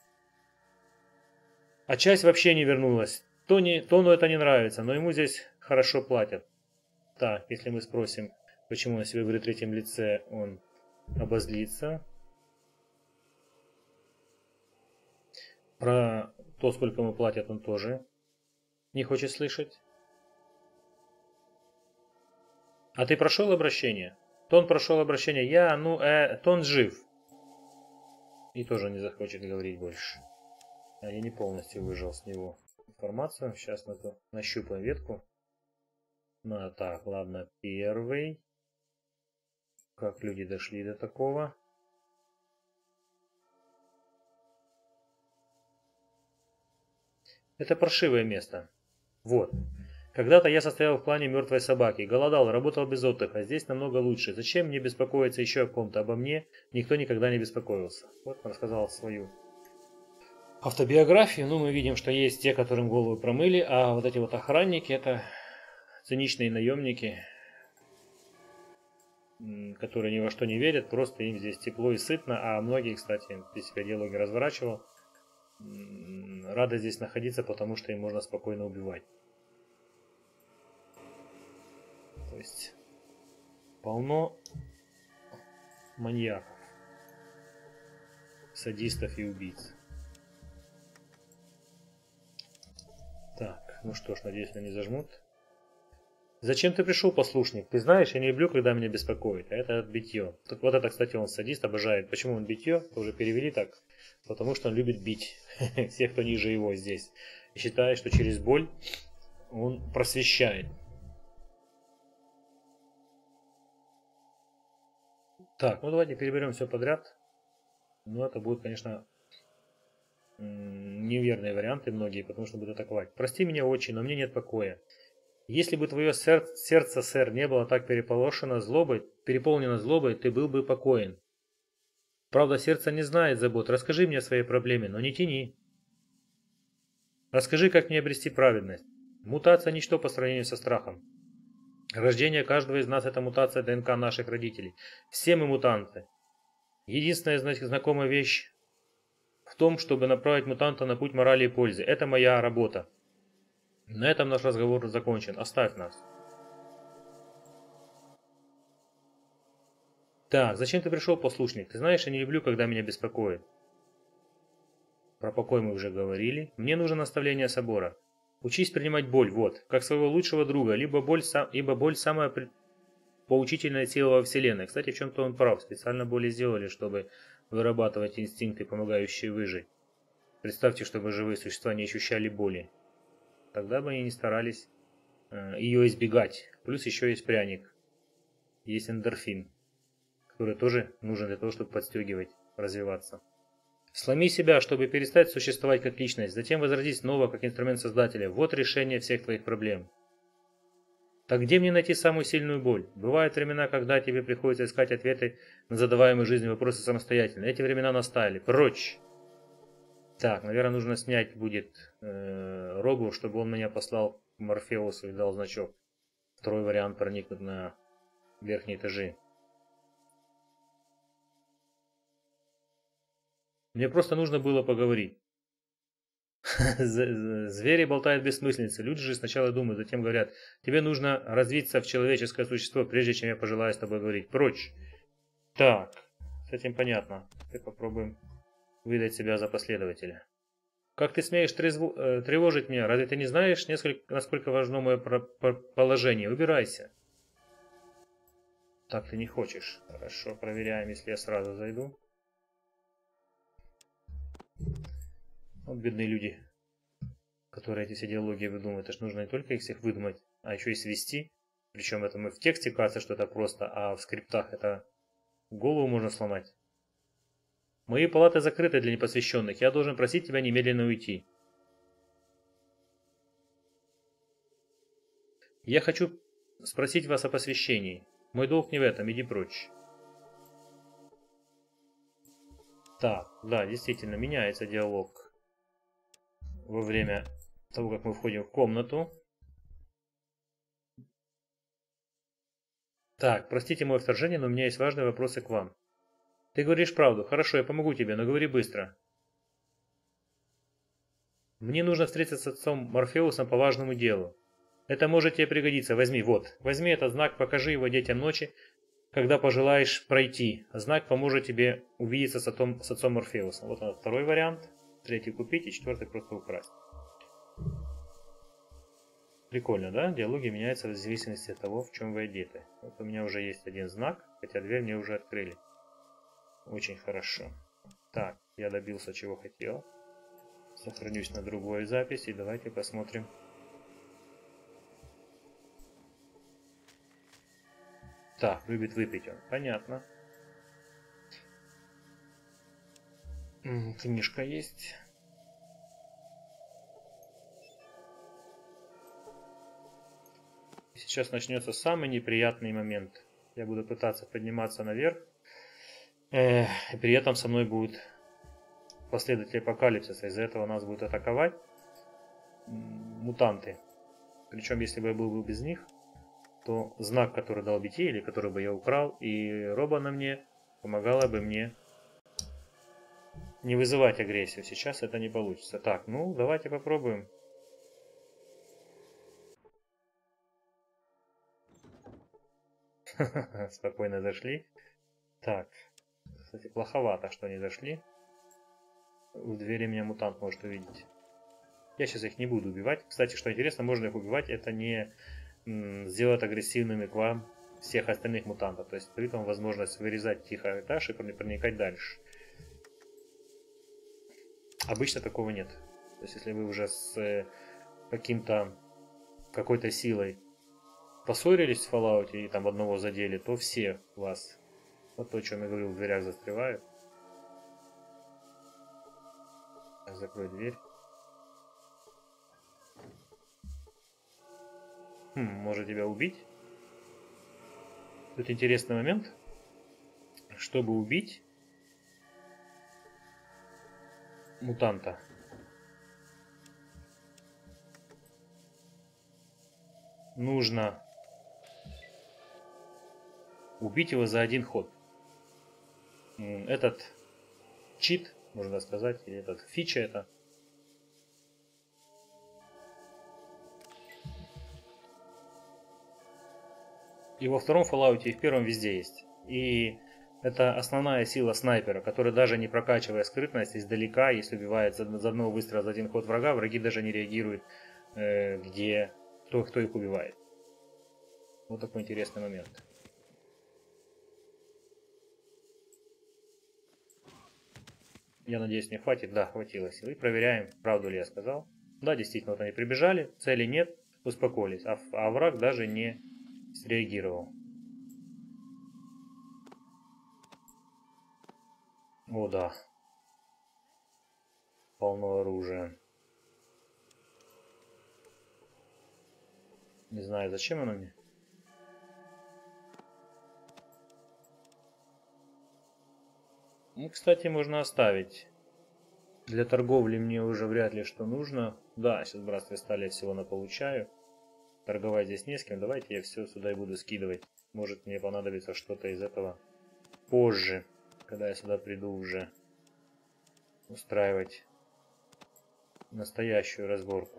А часть вообще не вернулась. Тони, Тону это не нравится, но ему здесь хорошо платят. Так, если мы спросим, почему на себя говорит в третьем лице, он обозлится. Про То, сколько ему платят, он тоже не хочет слышать. А ты прошел обращение? Тон прошел обращение. Я, ну, э, Тон жив. И тоже не захочет говорить больше. А я не полностью выжил с него информацию. Сейчас мы тут нащупаем ветку. Ну, так, ладно, первый. Как люди дошли до такого? Это паршивое место. Вот. Когда-то я состоял в клане мертвой собаки, голодал, работал без отдыха. Здесь намного лучше. Зачем мне беспокоиться еще о ком-то? Обо мне никто никогда не беспокоился. Вот он рассказал свою автобиографию. Ну, мы видим, что есть те, которым голову промыли, а вот эти вот охранники, это циничные наемники, которые ни во что не верят, просто им здесь тепло и сытно. А многие, кстати, здесь себя диалоги разворачивал, рады здесь находиться, потому что им можно спокойно убивать. То есть полно маньяков, садистов и убийц. Так, ну что ж, надеюсь, меня не зажмут. Зачем ты пришел, послушник? Ты знаешь, я не люблю, когда меня беспокоит. А это битье. Так вот это, кстати, он садист, обожает. Почему он битье? Тоже перевели так. Потому что он любит бить всех, кто ниже его здесь. И считает, что через боль он просвещает. Так, ну давайте переберем все подряд. Но это будут, конечно, неверные варианты многие, потому что будут атаковать. Прости меня, отче, но мне нет покоя. Если бы твое сердце, сердце, сэр, не было так переполошено злобой, переполнено злобой, ты был бы покоен. Правда, сердце не знает забот. Расскажи мне о своей проблеме, но не тяни. Расскажи, как мне обрести праведность. Мутация – ничто по сравнению со страхом. Рождение каждого из нас – это мутация ДНК наших родителей. Все мы мутанты. Единственная знакомая вещь в том, чтобы направить мутанта на путь морали и пользы. Это моя работа. На этом наш разговор закончен. Оставь нас. Так, зачем ты пришел, послушник? Ты знаешь, я не люблю, когда меня беспокоит. Про покой мы уже говорили. Мне нужно наставление собора. Учись принимать боль, вот, как своего лучшего друга, либо боль, ибо боль самая поучительная сила во Вселенной. Кстати, в чем-то он прав. Специально боли сделали, чтобы вырабатывать инстинкты, помогающие выжить. Представьте, чтобы живые существа не ощущали боли. Тогда бы они не старались э, ее избегать. Плюс еще есть пряник. Есть эндорфин, который тоже нужен для того, чтобы подстегивать, развиваться. Сломи себя, чтобы перестать существовать как личность, затем возродись снова как инструмент создателя. Вот решение всех твоих проблем. Так где мне найти самую сильную боль? Бывают времена, когда тебе приходится искать ответы на задаваемые жизнью вопросы самостоятельно. Эти времена настали. Прочь! Так, наверное, нужно снять будет э, Рогу, чтобы он меня послал к Морфеусу и дал значок. Второй вариант — проникнуть на верхние этажи. Мне просто нужно было поговорить. Звери болтают бессмыслицы. Люди же сначала думают, затем говорят: тебе нужно развиться в человеческое существо, прежде чем я пожелаю с тобой говорить. Прочь. Так, с этим понятно. Теперь попробуем выдать себя за последователя. Как ты смеешь трезву, э, тревожить меня? Разве ты не знаешь, несколько, насколько важно мое положение? Убирайся. Так ты не хочешь. Хорошо, проверяем, если я сразу зайду. Вот бедные люди, которые эти все диалоги выдумывают. Это ж нужно не только их всех выдумать, а еще и свести. Причем это мы в тексте кажется, что это просто, а в скриптах это голову можно сломать. Мои палаты закрыты для непосвященных. Я должен просить тебя немедленно уйти. Я хочу спросить вас о посвящении. Мой долг не в этом, иди прочь. Так, да, действительно, меняется диалог во время того, как мы входим в комнату. Так, простите мое вторжение, но у меня есть важные вопросы к вам. Ты говоришь правду. Хорошо, я помогу тебе, но говори быстро. Мне нужно встретиться с отцом Морфеусом по важному делу. Это может тебе пригодиться. Возьми, вот. Возьми этот знак, покажи его детям ночи, когда пожелаешь пройти. Знак поможет тебе увидеться с отцом, с отцом Морфеусом. Вот он, второй вариант. третий купить и четвертый просто украсть. Прикольно, да? Диалоги меняются в зависимости от того, в чем вы одеты. Вот у меня уже есть один знак, хотя дверь мне уже открыли. Очень хорошо. Так, я добился, чего хотел. Сохранюсь на другой записи. Давайте посмотрим. Так, любит выпить он. Понятно. Книжка есть. Сейчас начнется самый неприятный момент. Я буду пытаться подниматься наверх. Э, и при этом со мной будут последователи апокалипсиса. Из-за этого нас будут атаковать мутанты. Причем, если бы я был бы без них, то знак, который дал би ти, или который бы я украл, и роба на мне, помогала бы мне не вызывать агрессию. Сейчас это не получится. Так, ну, давайте попробуем. Спокойно зашли. Так, кстати, плоховато, что они зашли. В двери меня мутант может увидеть. Я сейчас их не буду убивать. Кстати, что интересно, можно их убивать, это не сделать агрессивными к вам всех остальных мутантов. То есть дает вам возможность вырезать тихо этаж и проникать дальше. Обычно такого нет. То есть если вы уже с каким-то какой-то силой поссорились в Fallout и там одного задели, то все вас, вот то, о чем я говорил, в дверях застревают. Закрой дверь. Хм, может тебя убить? Тут интересный момент. Чтобы убить мутанта, нужно убить его за один ход. Этот чит, можно сказать, или этот фича это. И во втором Fallout, и в первом везде есть. И это основная сила снайпера, который даже не прокачивая скрытность издалека, если убивает за одного выстрела за один ход врага, враги даже не реагируют, э, где кто, кто их убивает. Вот такой интересный момент. Я надеюсь, мне хватит. Да, хватило сил. И проверяем, правду ли я сказал. Да, действительно, вот они прибежали, цели нет, успокоились, а, а враг даже не среагировал. О, да. Полно оружия. Не знаю, зачем оно мне. Ну, кстати, можно оставить. Для торговли мне уже вряд ли что нужно. Да, сейчас братстве стали всего наполучаю. Торговать здесь не с кем. Давайте я все сюда и буду скидывать. Может, мне понадобится что-то из этого позже, когда я сюда приду уже устраивать настоящую разборку.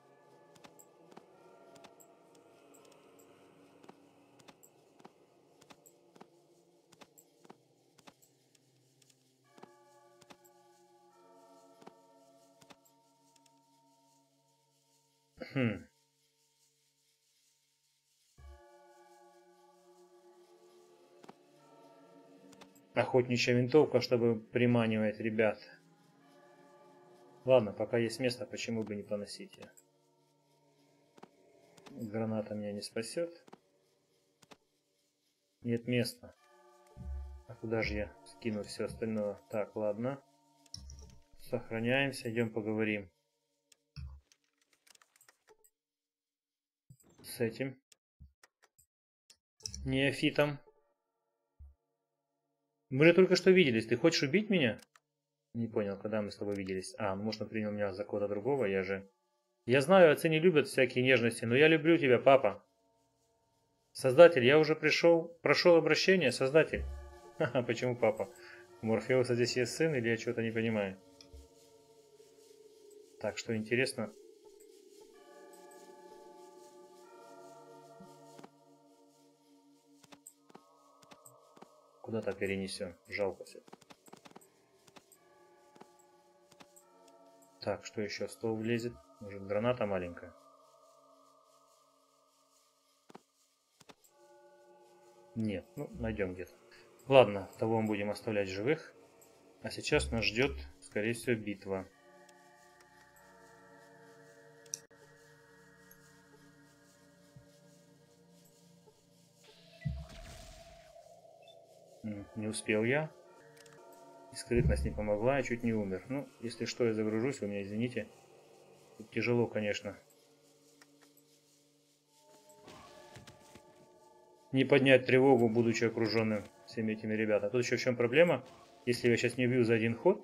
Хм. Охотничья винтовка, чтобы приманивать ребят. Ладно, пока есть место, почему бы не поносить ее. Граната меня не спасет. Нет места. А куда же я скину все остальное? Так, ладно. Сохраняемся, идем поговорим с этим неофитом. Мы же только что виделись. Ты хочешь убить меня? Не понял, когда мы с тобой виделись. А, ну, может, он принял меня за кого-то другого. Я же... Я знаю, отцы не любят всякие нежности, но я люблю тебя, папа. Создатель, я уже пришел, прошел обращение, Создатель. Ха-ха, почему папа? У Морфеуса здесь есть сын, или я что-то не понимаю? Так, что интересно... Куда-то перенесем. Жалко все. Так, что еще в стол влезет? Может, граната маленькая? Нет, ну, найдем где-то. Ладно, того мы будем оставлять живых. А сейчас нас ждет, скорее всего, битва. Не успел я. И скрытность не помогла, я чуть не умер. Ну, если что, я загружусь, вы меня извините. Тут тяжело, конечно. Не поднять тревогу, будучи окруженным всеми этими ребятами. Тут еще в чем проблема? Если я сейчас не убью за один ход,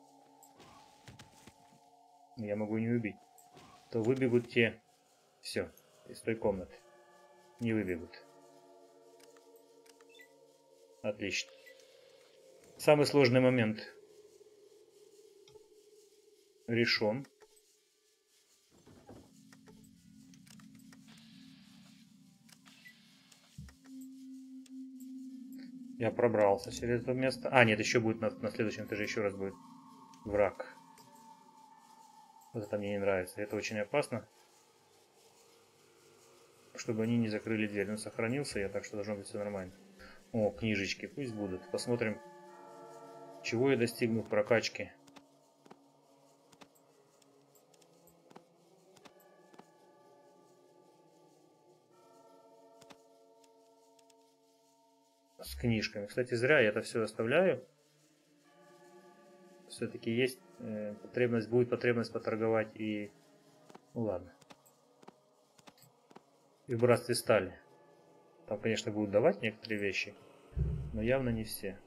я могу не убить, то выбегут те, все, из той комнаты. Не выбегут. Отлично. Самый сложный момент решен. Я пробрался через это место. А, нет, еще будет на, на следующем этаже еще раз будет враг. Вот это мне не нравится. Это очень опасно. Чтобы они не закрыли дверь. Он сохранился я, так что должно быть все нормально. О, книжечки, пусть будут. Посмотрим, чего я достигну в прокачке. С книжками. Кстати, зря я это все оставляю. Все-таки есть э, потребность, будет потребность поторговать и... Ну ладно. И в Братстве Стали. Там, конечно, будут давать некоторые вещи, но явно не все.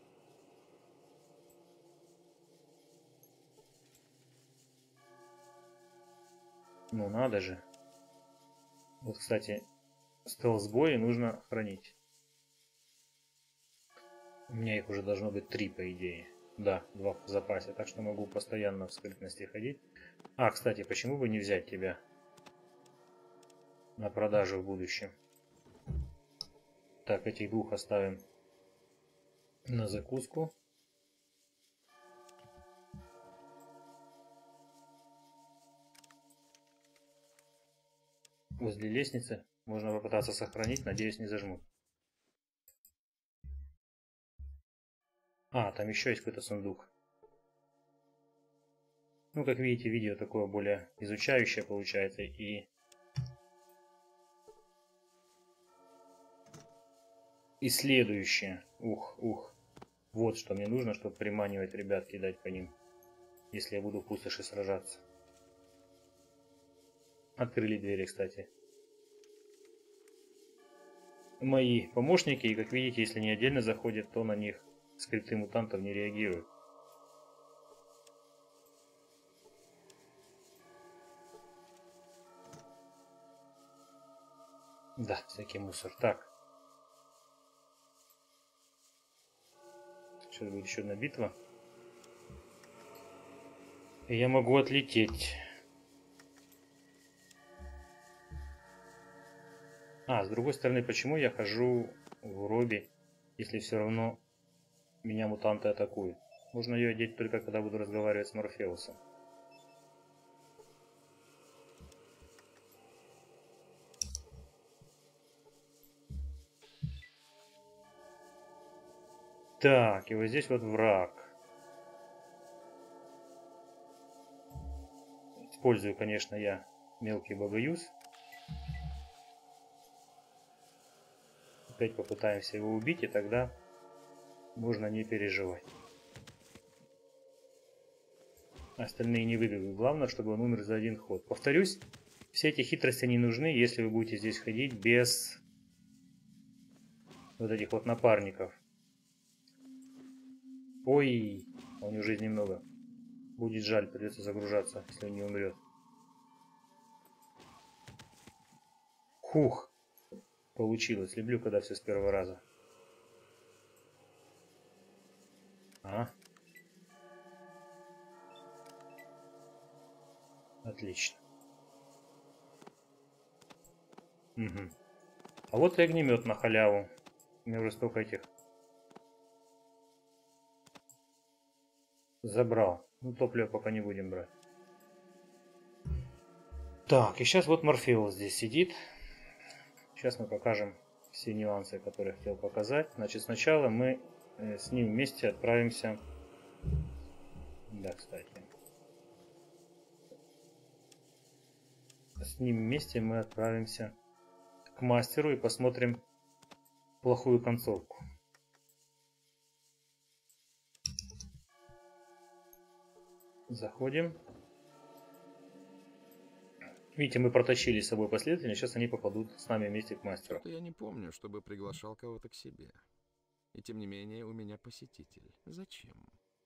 Ну надо же. Вот, кстати, стелс-бои нужно хранить. У меня их уже должно быть три, по идее. Да, два в запасе, так что могу постоянно в скрытности ходить. А, кстати, почему бы не взять тебя на продажу в будущем? Так, этих двух оставим на закуску. Возле лестницы можно попытаться сохранить, надеюсь, не зажмут. А, там еще есть какой-то сундук. Ну, как видите, видео такое более изучающее получается и исследующее. Ух, ух. Вот что мне нужно, чтобы приманивать ребят, кидать по ним, если я буду в пустоши сражаться. Открыли двери, кстати. Мои помощники, и как видите, если не отдельно заходят, то на них скрипты мутантов не реагируют. Да, всякий мусор. Так. Сейчас будет еще одна битва. И я могу отлететь. А, с другой стороны, почему я хожу в робе, если все равно меня мутанты атакуют? Можно ее одеть только когда буду разговаривать с Морфеусом. Так, и вот здесь вот враг. Использую, конечно, я мелкий богоюз. Опять попытаемся его убить, и тогда можно не переживать. Остальные не выбегут. Главное, чтобы он умер за один ход. Повторюсь, все эти хитрости не нужны, если вы будете здесь ходить без вот этих вот напарников. Ой, у него жизни много. Будет жаль, придется загружаться, если он не умрет. Хух! Получилось. Люблю, когда все с первого раза. А? Отлично. Угу. А вот и огнемет на халяву. У меня уже столько этих забрал. Ну, топливо пока не будем брать. Так, и сейчас вот Морфеус здесь сидит. Сейчас мы покажем все нюансы, которые я хотел показать. Значит, сначала мы э, с ним вместе отправимся... Да, кстати. С ним вместе мы отправимся к мастеру и посмотрим плохую концовку. Заходим. Видите, мы протащили с собой последовательно, сейчас они попадут с нами вместе к мастеру. Что-то я не помню, чтобы приглашал кого-то к себе. И тем не менее у меня посетитель. Зачем?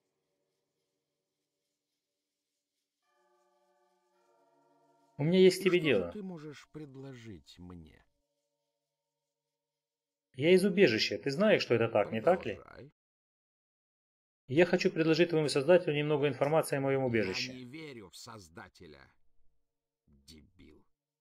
У меня есть к тебе И что дело. же ты можешь предложить мне? Я из убежища. Ты знаешь, что это так, не так ли? Продолжай. Я хочу предложить твоему создателю немного информации о моем убежище. Я не верю в создателя. Дебил.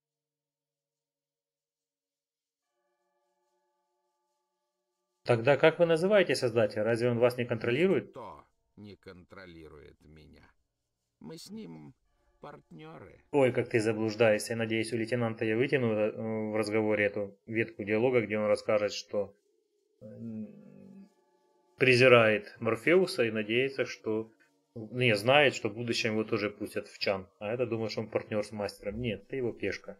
Тогда как вы называете создателя? Разве он вас не контролирует? Никто не контролирует меня. Мы с ним партнеры. Ой, как ты заблуждаешься. Я надеюсь, у лейтенанта я вытяну э, в разговоре эту ветку диалога, где он расскажет, что м, презирает Морфеуса и надеется, что... Не, знает, что в будущем его тоже пустят в чан. А это думает, что он партнер с мастером. Нет, ты его пешка.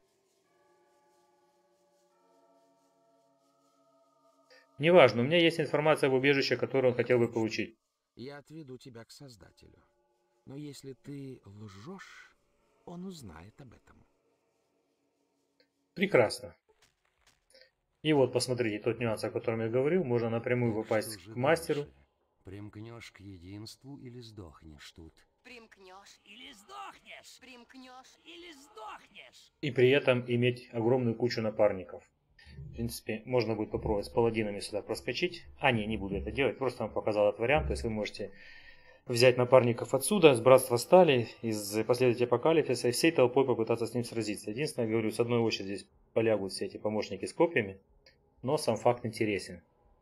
Неважно, у меня есть информация об убежище, которую он хотел бы получить. Я отведу тебя к создателю. Но если ты лжешь, он узнает об этом. Прекрасно. И вот, посмотрите, тот нюанс, о котором я говорил, можно напрямую Так попасть что же к мастеру. дальше? Примкнешь к единству или сдохнешь тут? Примкнешь или сдохнешь. Примкнешь или сдохнешь. И при этом иметь огромную кучу напарников. В принципе, можно будет попробовать с паладинами сюда проскочить. А, не, не буду это делать, просто вам показал этот вариант. То есть вы можете взять напарников отсюда, с Братства Стали, из последователей Апокалипсиса, и всей толпой попытаться с ним сразиться. Единственное, я говорю, с одной очереди здесь полягут все эти помощники с копьями, но сам факт интересен.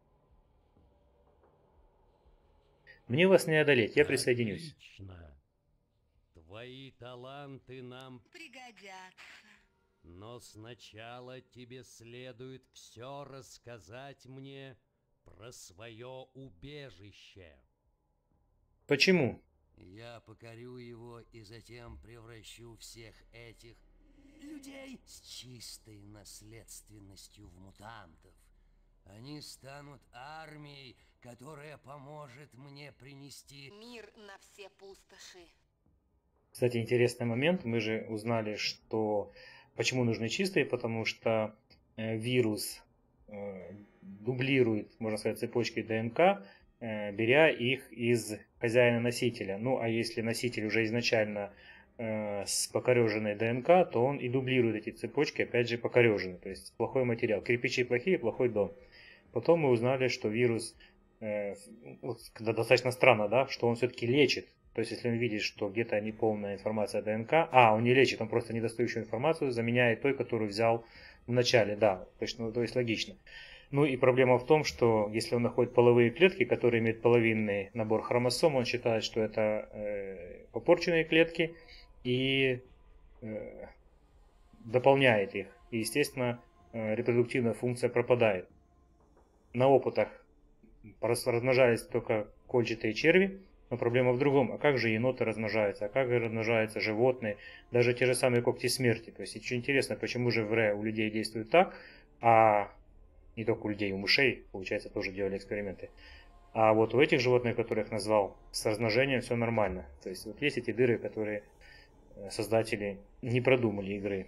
Мне вас не одолеть, я присоединюсь. Отлично. Твои таланты нам... Пригодятся. Но сначала тебе следует все рассказать мне про свое убежище. Почему? Я покорю его и затем превращу всех этих людей с чистой наследственностью в мутантов. Они станут армией, которая поможет мне принести... Мир на все пустоши. Кстати, интересный момент. Мы же узнали, что... Почему нужны чистые? Потому что э, вирус э, дублирует, можно сказать, цепочки ДНК, э, беря их из хозяина-носителя. Ну, а если носитель уже изначально э, с покореженной ДНК, то он и дублирует эти цепочки, опять же, покореженный. То есть плохой материал. Кирпичи плохие, плохой дом. Потом мы узнали, что вирус, э, когда достаточно странно, да, что он все-таки лечит. То есть, если он видит, что где-то неполная информация о ДНК, а, он не лечит, он просто недостающую информацию заменяет той, которую взял в начале, да, то есть, ну, то есть логично. Ну и проблема в том, что если он находит половые клетки, которые имеют половинный набор хромосом, он считает, что это э, попорченные клетки и э, дополняет их. И, естественно, э, репродуктивная функция пропадает. На опытах размножались только кольчатые черви. Но проблема в другом. А как же еноты размножаются? А как же размножаются животные? Даже те же самые когти смерти. То есть, еще интересно, почему же в Ре у людей действует так, а не только у людей, у мышей, получается, тоже делали эксперименты. А вот у этих животных, которых я назвал, с размножением все нормально. То есть, вот есть эти дыры, которые создатели не продумали игры.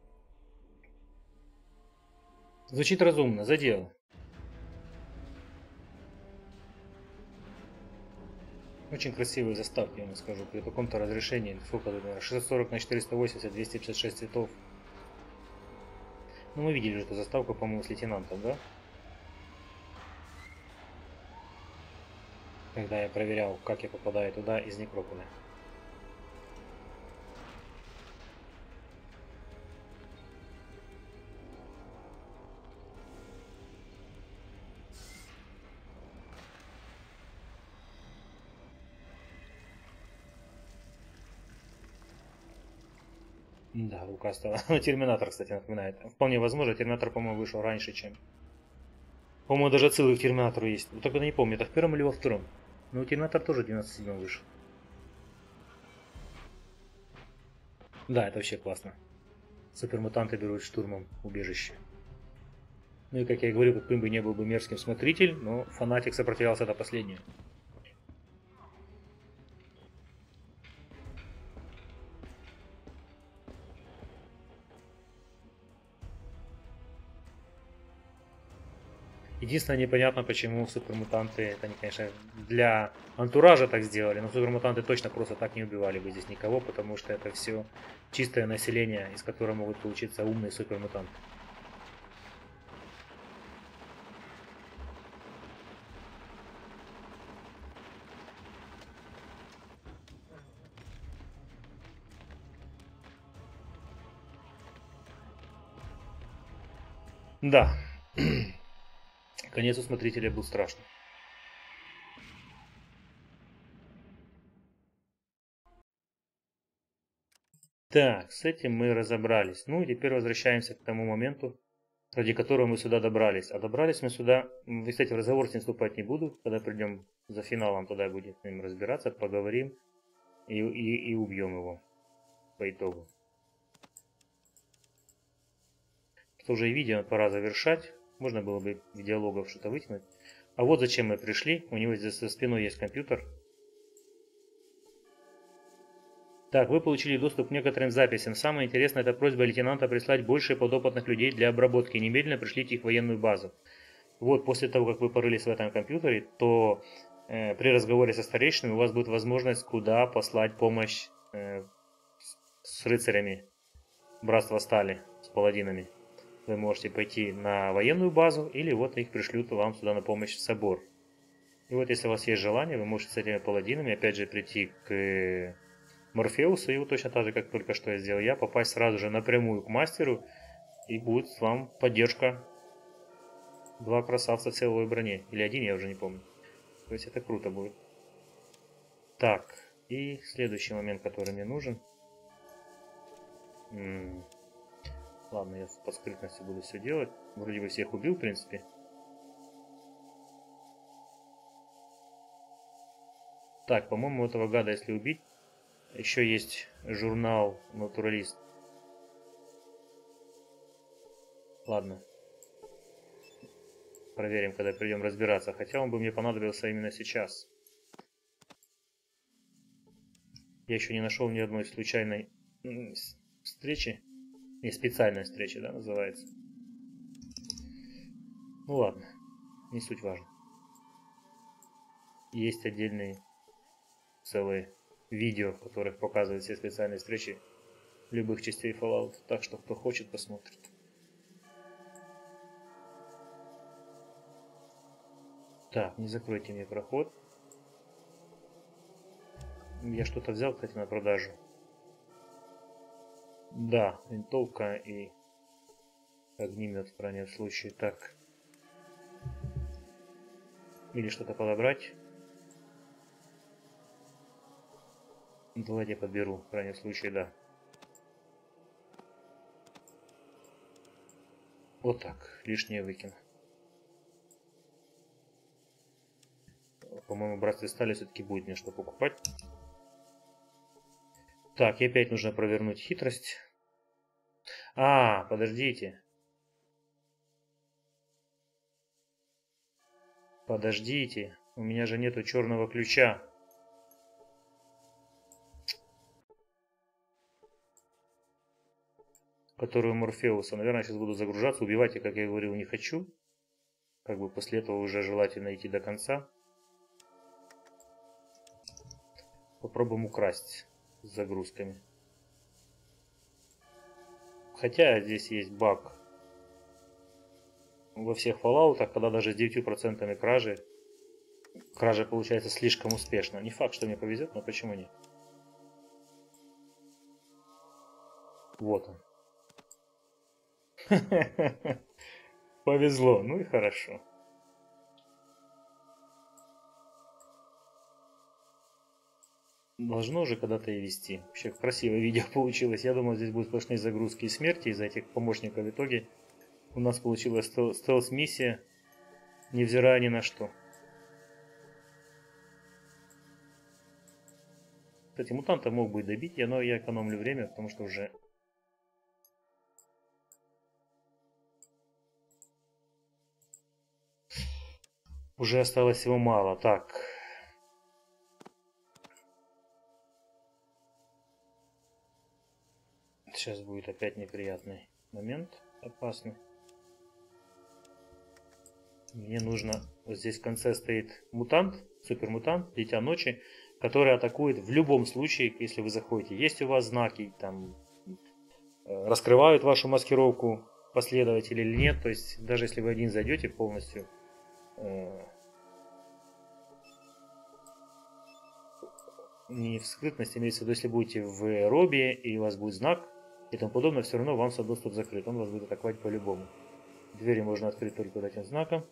Звучит разумно, за дело. Очень красивые заставки, я вам скажу, при таком-то разрешении. Сколько тут, шестьсот сорок на четыреста восемьдесят, двести пятьдесят шесть цветов. Ну, мы видели эту заставку, по-моему, с лейтенантом, да? Когда я проверял, как я попадаю туда из Некрополя. Да, рука стала. Терминатор, кстати, напоминает. Вполне возможно, Терминатор, по-моему, вышел раньше, чем... По-моему, даже целый Терминатор есть. Вот только не помню, это в первом или во втором. Но Терминатор тоже в девяносто седьмом вышел. Да, это вообще классно. Супермутанты берут штурмом убежище. Ну и, как я и говорю, каким бы не был бы мерзким смотритель, но фанатик сопротивлялся до последнего. Единственное, непонятно, почему супермутанты, это они, конечно, для антуража так сделали, но супермутанты точно просто так не убивали бы здесь никого, потому что это все чистое население, из которого могут получиться умные супермутанты. Да. Конец у смотрителя был страшный. Так, с этим мы разобрались. Ну и теперь возвращаемся к тому моменту, ради которого мы сюда добрались. А добрались мы сюда... Кстати, в разговор с ним вступать не буду. Когда придем за финалом, тогда будет с ним разбираться, поговорим и, и, и убьем его по итогу. Что уже и видео пора завершать. Можно было бы в диалогов что-то вытянуть. А вот зачем мы пришли. У него здесь за спиной есть компьютер. Так, вы получили доступ к некоторым записям. Самое интересное, это просьба лейтенанта прислать больше подопытных людей для обработки. Немедленно пришлите их в военную базу. Вот, после того, как вы порылись в этом компьютере, то э, при разговоре со старейшинами у вас будет возможность, куда послать помощь э, с рыцарями Братства Стали, с паладинами. Вы можете пойти на военную базу, или вот их пришлют вам сюда на помощь в собор. И вот если у вас есть желание, вы можете с этими паладинами опять же прийти к Морфеусу, и вот точно так же, как только что я сделал я, попасть сразу же напрямую к мастеру, и будет вам поддержка. Два красавца в целой броне. Или один, я уже не помню. То есть это круто будет. Так, и следующий момент, который мне нужен. М-м- Ладно, я по скрытности буду все делать. Вроде бы всех убил, в принципе. Так, по-моему, этого гада, если убить, еще есть журнал Натуралист. Ладно. Проверим, когда придем разбираться. Хотя он бы мне понадобился именно сейчас. Я еще не нашел ни одной случайной встречи. Не, специальная встреча, да, называется. Ну ладно, не суть важно. Есть отдельные целые видео, в которых показывают все специальные встречи любых частей Fallout. Так что, кто хочет, посмотрит. Так, не закройте мне проход. Я что-то взял, кстати, на продажу. Да, винтовка и огнемет в крайнем случае. Так. Или что-то подобрать. Давайте подберу, в крайнем случае, да. Вот так, лишнее выкину. По-моему, Братстве Стали все-таки будет мне что покупать. Так, и опять нужно провернуть хитрость. А, подождите. Подождите. У меня же нету черного ключа. Который у Морфеуса. Наверное, сейчас буду загружаться. Убивать я, как я говорил, не хочу. Как бы после этого уже желательно идти до конца. Попробуем украсть с загрузками. Хотя здесь есть баг во всех Fallout'ах, когда даже с девятью процентами кражи кража получается слишком успешно. Не факт, что мне повезет, но почему нет? Вот он. Повезло, ну и хорошо. должно уже когда-то и вести. Вообще красивое видео получилось. Я думал, здесь будут сплошные загрузки и смерти из-за этих помощников. В итоге у нас получилась стел- стелс-миссия, невзирая ни на что. Кстати, мутанта мог бы и добить, но я экономлю время, потому что уже... Уже осталось его мало. Так. Сейчас будет опять неприятный момент. Опасный. Мне нужно... Вот здесь в конце стоит мутант, супермутант, Дитя Ночи, который атакует в любом случае, если вы заходите. Есть у вас знаки, там, раскрывают вашу маскировку последователи или нет. То есть, даже если вы один зайдете полностью, э, не в скрытность, имеется в виду, если будете в робе и у вас будет знак и тому подобное, все равно вам сам доступ закрыт. Он вас будет атаковать по-любому. Двери можно открыть только вот этим знаком.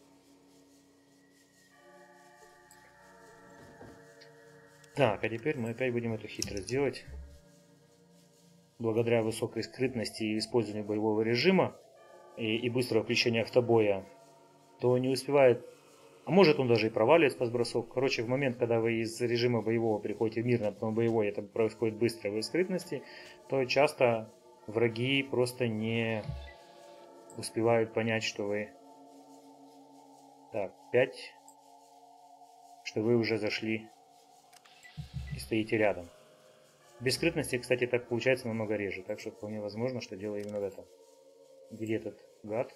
Так, а теперь мы опять будем эту хитрость делать. Благодаря высокой скрытности и использованию боевого режима и, и быстрого включения автобоя, то не успевает, а может он даже и проваливает спас-бросок. Короче, в момент, когда вы из режима боевого переходите в мирный, а потом боевой, это происходит быстро в скрытности, то часто враги просто не успевают понять, что вы... Так, пять. Что вы уже зашли и стоите рядом. Без скрытности, кстати, так получается намного реже. Так что вполне возможно, что дело именно в этом. Где этот гад?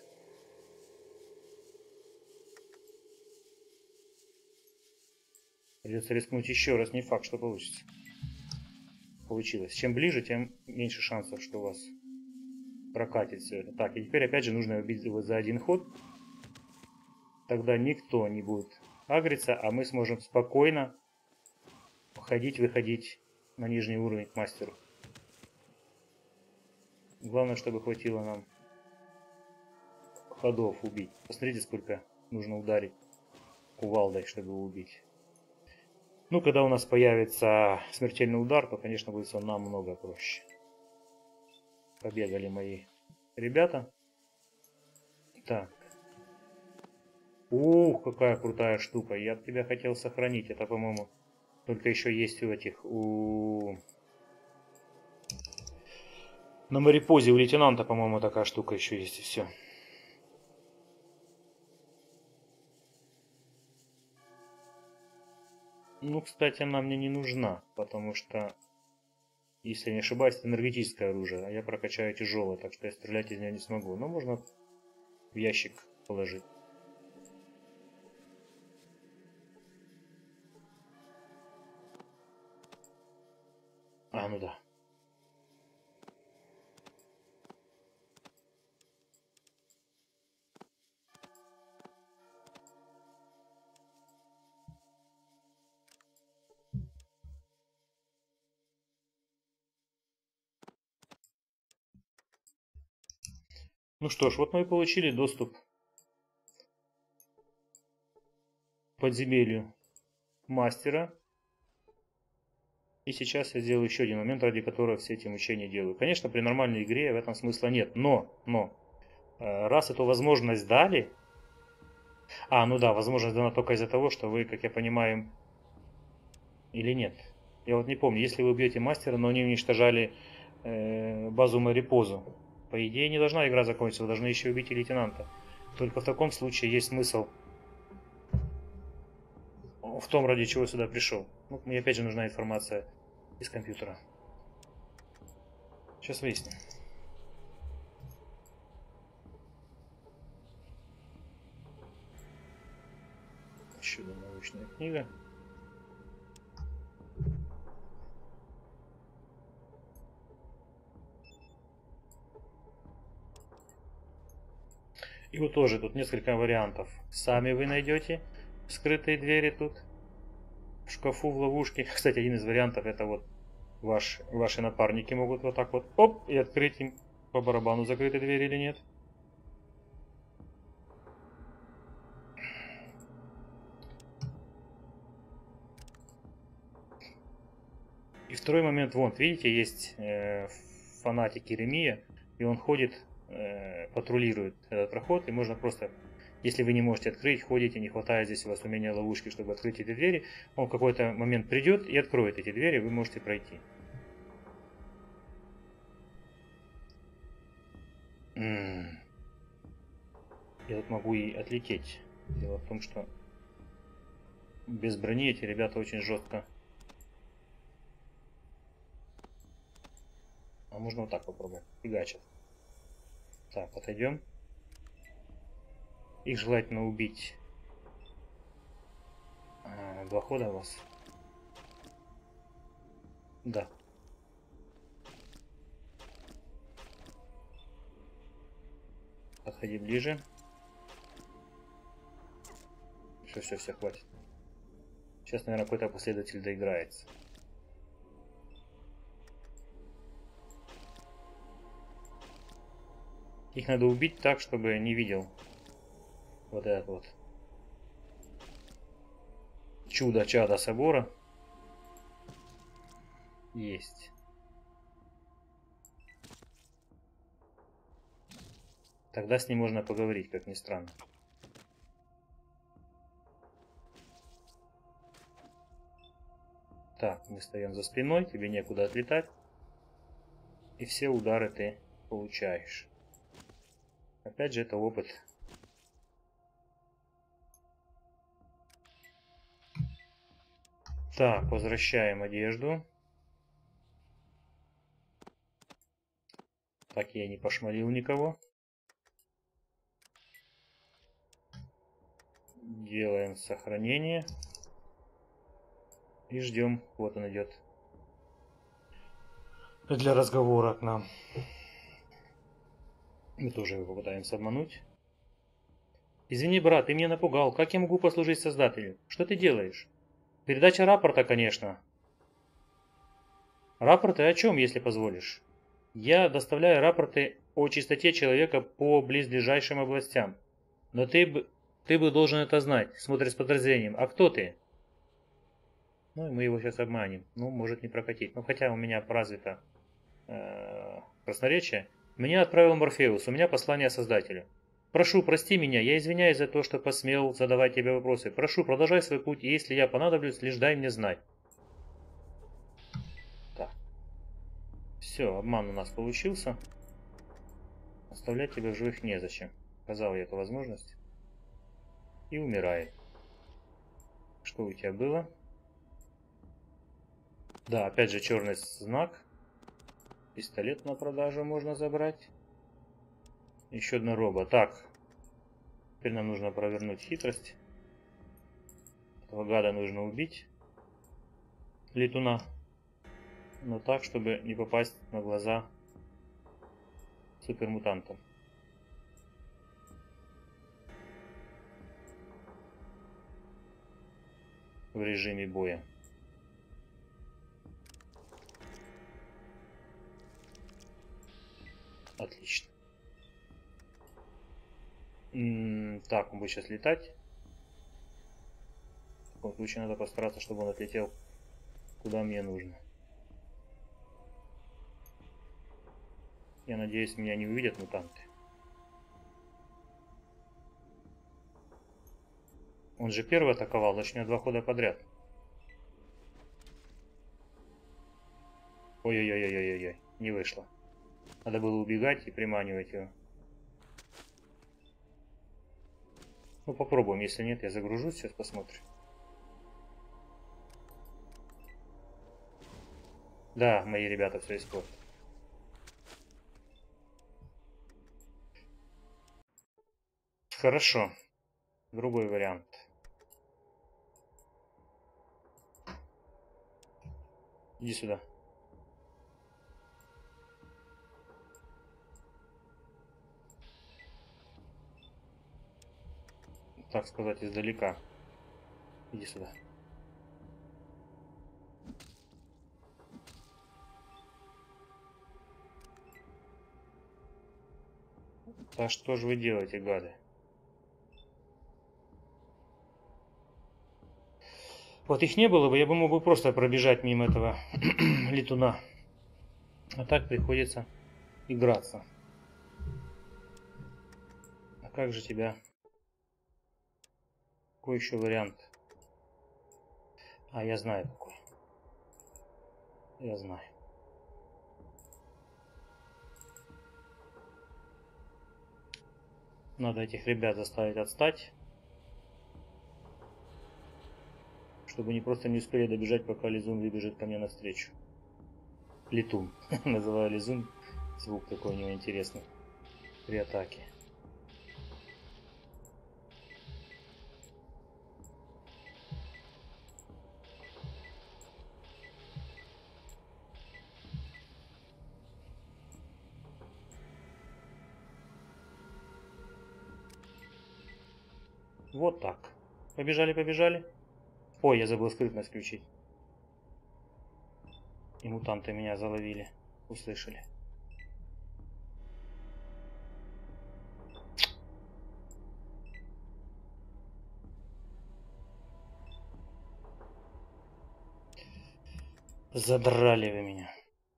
Придется рискнуть еще раз. Не факт, что получится. Получилось. Чем ближе, тем меньше шансов, что у вас прокатит все это. Так, и теперь опять же нужно убить его за один ход. Тогда никто не будет агриться, а мы сможем спокойно входить, выходить на нижний уровень к мастеру. Главное, чтобы хватило нам ходов убить. Посмотрите, сколько нужно ударить кувалдой, чтобы его убить. Ну, когда у нас появится смертельный удар, то, конечно, будет все намного проще. Побегали мои ребята. Так. Ух, какая крутая штука. Я тебя хотел сохранить. Это, по-моему, только еще есть у этих, у... На Марипозе у лейтенанта, по-моему, такая штука еще есть, и все. Ну, кстати, она мне не нужна, потому что, если не ошибаюсь, это энергетическое оружие, а я прокачаю тяжелое, так что я стрелять из нее не смогу. Но можно в ящик положить. А, ну да. Ну что ж, вот мы и получили доступ к подземелью мастера. И сейчас я сделаю еще один момент, ради которого все эти мучения делаю. Конечно, при нормальной игре в этом смысла нет. Но, но, раз эту возможность дали... А, ну да, возможность дана только из-за того, что вы, как я понимаю, или нет. Я вот не помню, если вы убьете мастера, но они уничтожали э, базу Марипозу, по идее не должна игра закончиться, вы должны еще убить и лейтенанта. Только в таком случае есть смысл в том, ради чего я сюда пришел. Ну, мне опять же нужна информация из компьютера. Сейчас выясним. Еще одна научная книга. И вот тоже тут несколько вариантов. Сами вы найдете скрытые двери тут. В шкафу, в ловушке. Кстати, один из вариантов это вот ваш, ваши напарники могут вот так вот оп, и открыть им по барабану, закрыты двери или нет. И второй момент, вон, видите, есть э, фанатик Иеремия, и он ходит, э, патрулирует этот проход, и можно просто, если вы не можете открыть, ходите, не хватает здесь у вас умения ловушки, чтобы открыть эти двери, он в какой-то момент придет и откроет эти двери, вы можете пройти. М-м. Я тут могу и отлететь. Дело в том, что без брони эти ребята очень жестко. А можно вот так попробовать. Фигачат. Так, отойдем. Их желательно убить. А, два хода у вас. Да. Подходи ближе. Все, все, все, хватит. Сейчас, наверное, какой-то последователь доиграется. Их надо убить так, чтобы не видел вот этот вот чудо-чада собора. Есть. Тогда с ним можно поговорить, как ни странно. Так, мы стоим за спиной, тебе некуда отлетать. И все удары ты получаешь. Опять же, это опыт. Так, возвращаем одежду. Так, я не пошмалил никого. Делаем сохранение. И ждем. Вот он идет. Для разговора к нам. Мы тоже его попытаемся обмануть. Извини, брат, ты меня напугал. Как я могу послужить Создателю? Что ты делаешь? Передача рапорта, конечно. Рапорты о чем, если позволишь? Я доставляю рапорты о чистоте человека по близлежащим областям. Но ты бы, ты бы должен это знать. Смотришь с подозрением. А кто ты? Ну и мы его сейчас обманем. Ну, может не прокатить. Ну, хотя у меня развито э, красноречие. Меня отправил Морфеус. У меня послание Создателю. Прошу, прости меня. Я извиняюсь за то, что посмел задавать тебе вопросы. Прошу, продолжай свой путь. И если я понадоблюсь, лишь дай мне знать. Так. Все, обман у нас получился. Оставлять тебя в живых незачем. Сказал я эту возможность. И умирает. Что у тебя было? Да, опять же черный знак. Пистолет на продажу можно забрать. Еще одна роба. Так. Теперь нам нужно провернуть хитрость. Этого гада нужно убить. Летуна. Но так, чтобы не попасть на глаза супермутантам. В режиме боя. Отлично. М-м, так, он будет сейчас летать. В таком случае надо постараться, чтобы он отлетел куда мне нужно. Я надеюсь, меня не увидят мутанты. Он же первый атаковал, значит, у меня два хода подряд. Ой-ой-ой-ой-ой-ой, не вышло. Надо было убегать и приманивать его. Ну, попробуем. Если нет, я загружусь. Сейчас посмотрим. Да, мои ребята все испортят. Хорошо. Другой вариант. Иди сюда. Так сказать, издалека. Иди сюда. Да что же вы делаете, гады? Вот их не было бы, я бы мог бы просто пробежать мимо этого летуна. А так приходится играться. А как же тебя? Какой еще вариант? А, я знаю какой. Я знаю. Надо этих ребят заставить отстать. Чтобы они просто не успели добежать, пока Лизун выбежит ко мне навстречу. Летун. Называю Лизун. Звук такой у него интересный. При атаке. Вот так. Побежали, побежали. Ой, я забыл скрытность включить. И мутанты меня заловили. Услышали. Задрали вы меня.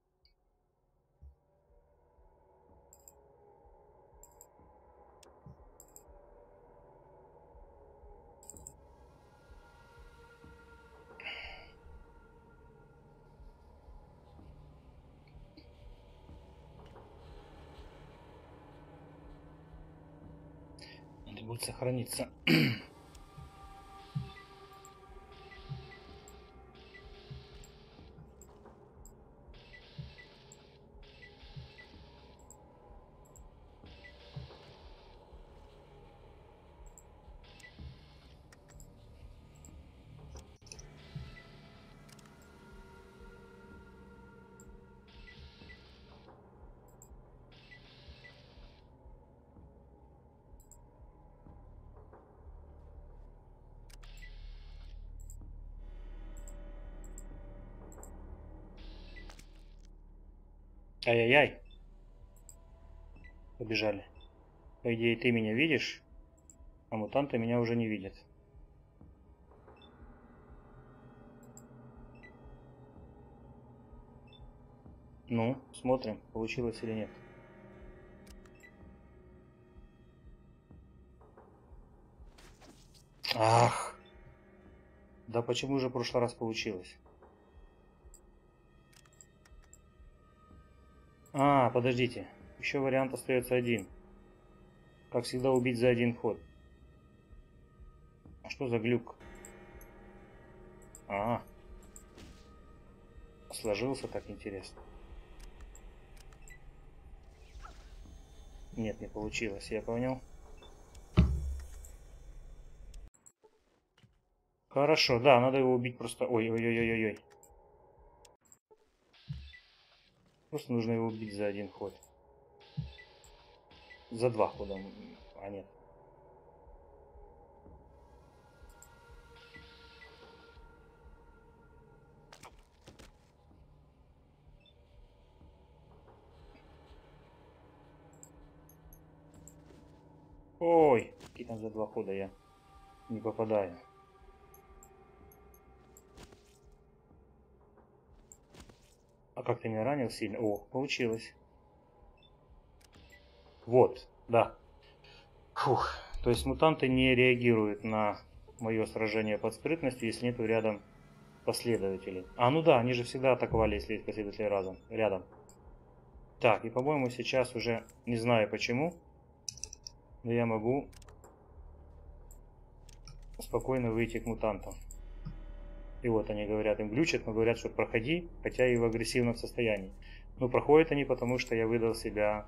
Надо будет сохраниться. Ай-яй-яй. Побежали. По идее, ты меня видишь, а мутанты меня уже не видят. Ну, смотрим, получилось или нет. Ах! Да почему же в прошлый раз получилось? А, подождите. Еще вариант остается один. Как всегда, убить за один ход. А что за глюк? А, сложился так интересно. Нет, не получилось, я понял. Хорошо, да, надо его убить просто... Ой-ой-ой-ой-ой. Просто нужно его убить за один ход. За два хода. А нет. Ой, какие там за два хода я не попадаю. А как ты меня ранил сильно? О, получилось. Вот, да. Фух. То есть мутанты не реагируют на мое сражение под скрытностью, если нету рядом последователей. А, ну да, они же всегда атаковали, если есть последователи разом, рядом. Так, и по-моему сейчас уже, не знаю почему, но я могу спокойно выйти к мутантам. И вот они говорят, им глючат, но говорят, что проходи, хотя и в агрессивном состоянии. Но проходят они, потому что я выдал себя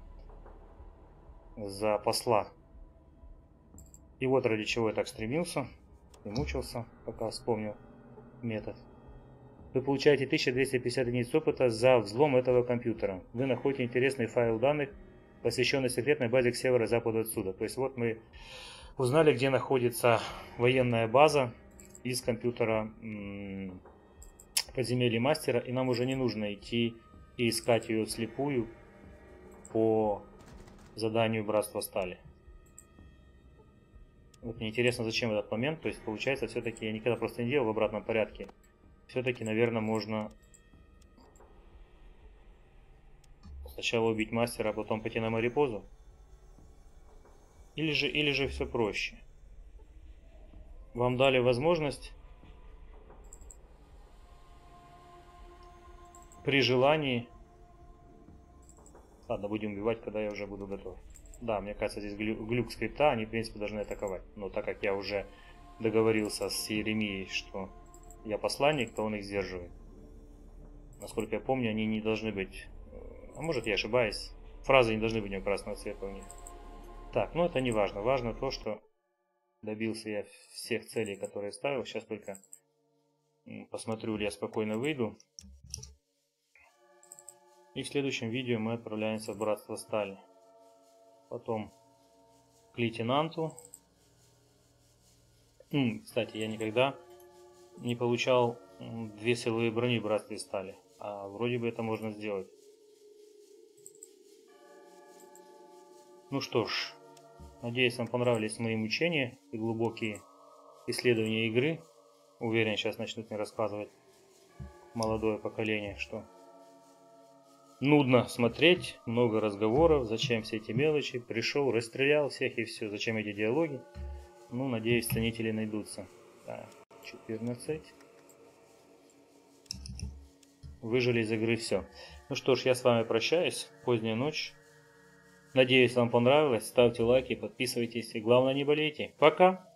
за посла. И вот ради чего я так стремился и мучился, пока вспомнил метод. Вы получаете тысяча двести пятьдесят единиц опыта за взлом этого компьютера. Вы находите интересный файл данных, посвященный секретной базе к северо-западу отсюда. То есть вот мы узнали, где находится военная база из компьютера подземелья мастера, и нам уже не нужно идти и искать ее вслепую по заданию Братства Стали. Вот мне интересно, зачем этот момент. То есть, получается, все-таки я никогда просто не делал в обратном порядке. Все-таки, наверное, можно сначала убить мастера, а потом пойти на марипозу. Или же, или же все проще. Вам дали возможность при желании... Ладно, будем убивать, когда я уже буду готов. Да, мне кажется, здесь глю глюк скрипта, они, в принципе, должны атаковать. Но так как я уже договорился с Иеремией, что я посланник, то он их сдерживает. Насколько я помню, они не должны быть... А может, я ошибаюсь. Фразы не должны быть у красного цвета у них. Так, ну это не важно. Важно то, что добился я всех целей, которые ставил. Сейчас только посмотрю, ли я спокойно выйду. И в следующем видео мы отправляемся в Братство Стали. Потом к лейтенанту. М, кстати, я никогда не получал две силовые брони в Братстве Стали. А вроде бы это можно сделать. Ну что ж, надеюсь, вам понравились мои мучения и глубокие исследования игры. Уверен, сейчас начнут мне рассказывать молодое поколение, что нудно смотреть, много разговоров, зачем все эти мелочи, пришел, расстрелял всех и все, зачем эти диалоги. Ну, надеюсь, ценители найдутся. Так, четырнадцать. Выжили из игры все. Ну что ж, я с вами прощаюсь. Поздняя ночь. Надеюсь, вам понравилось. Ставьте лайки, подписывайтесь и главное, не болейте. Пока!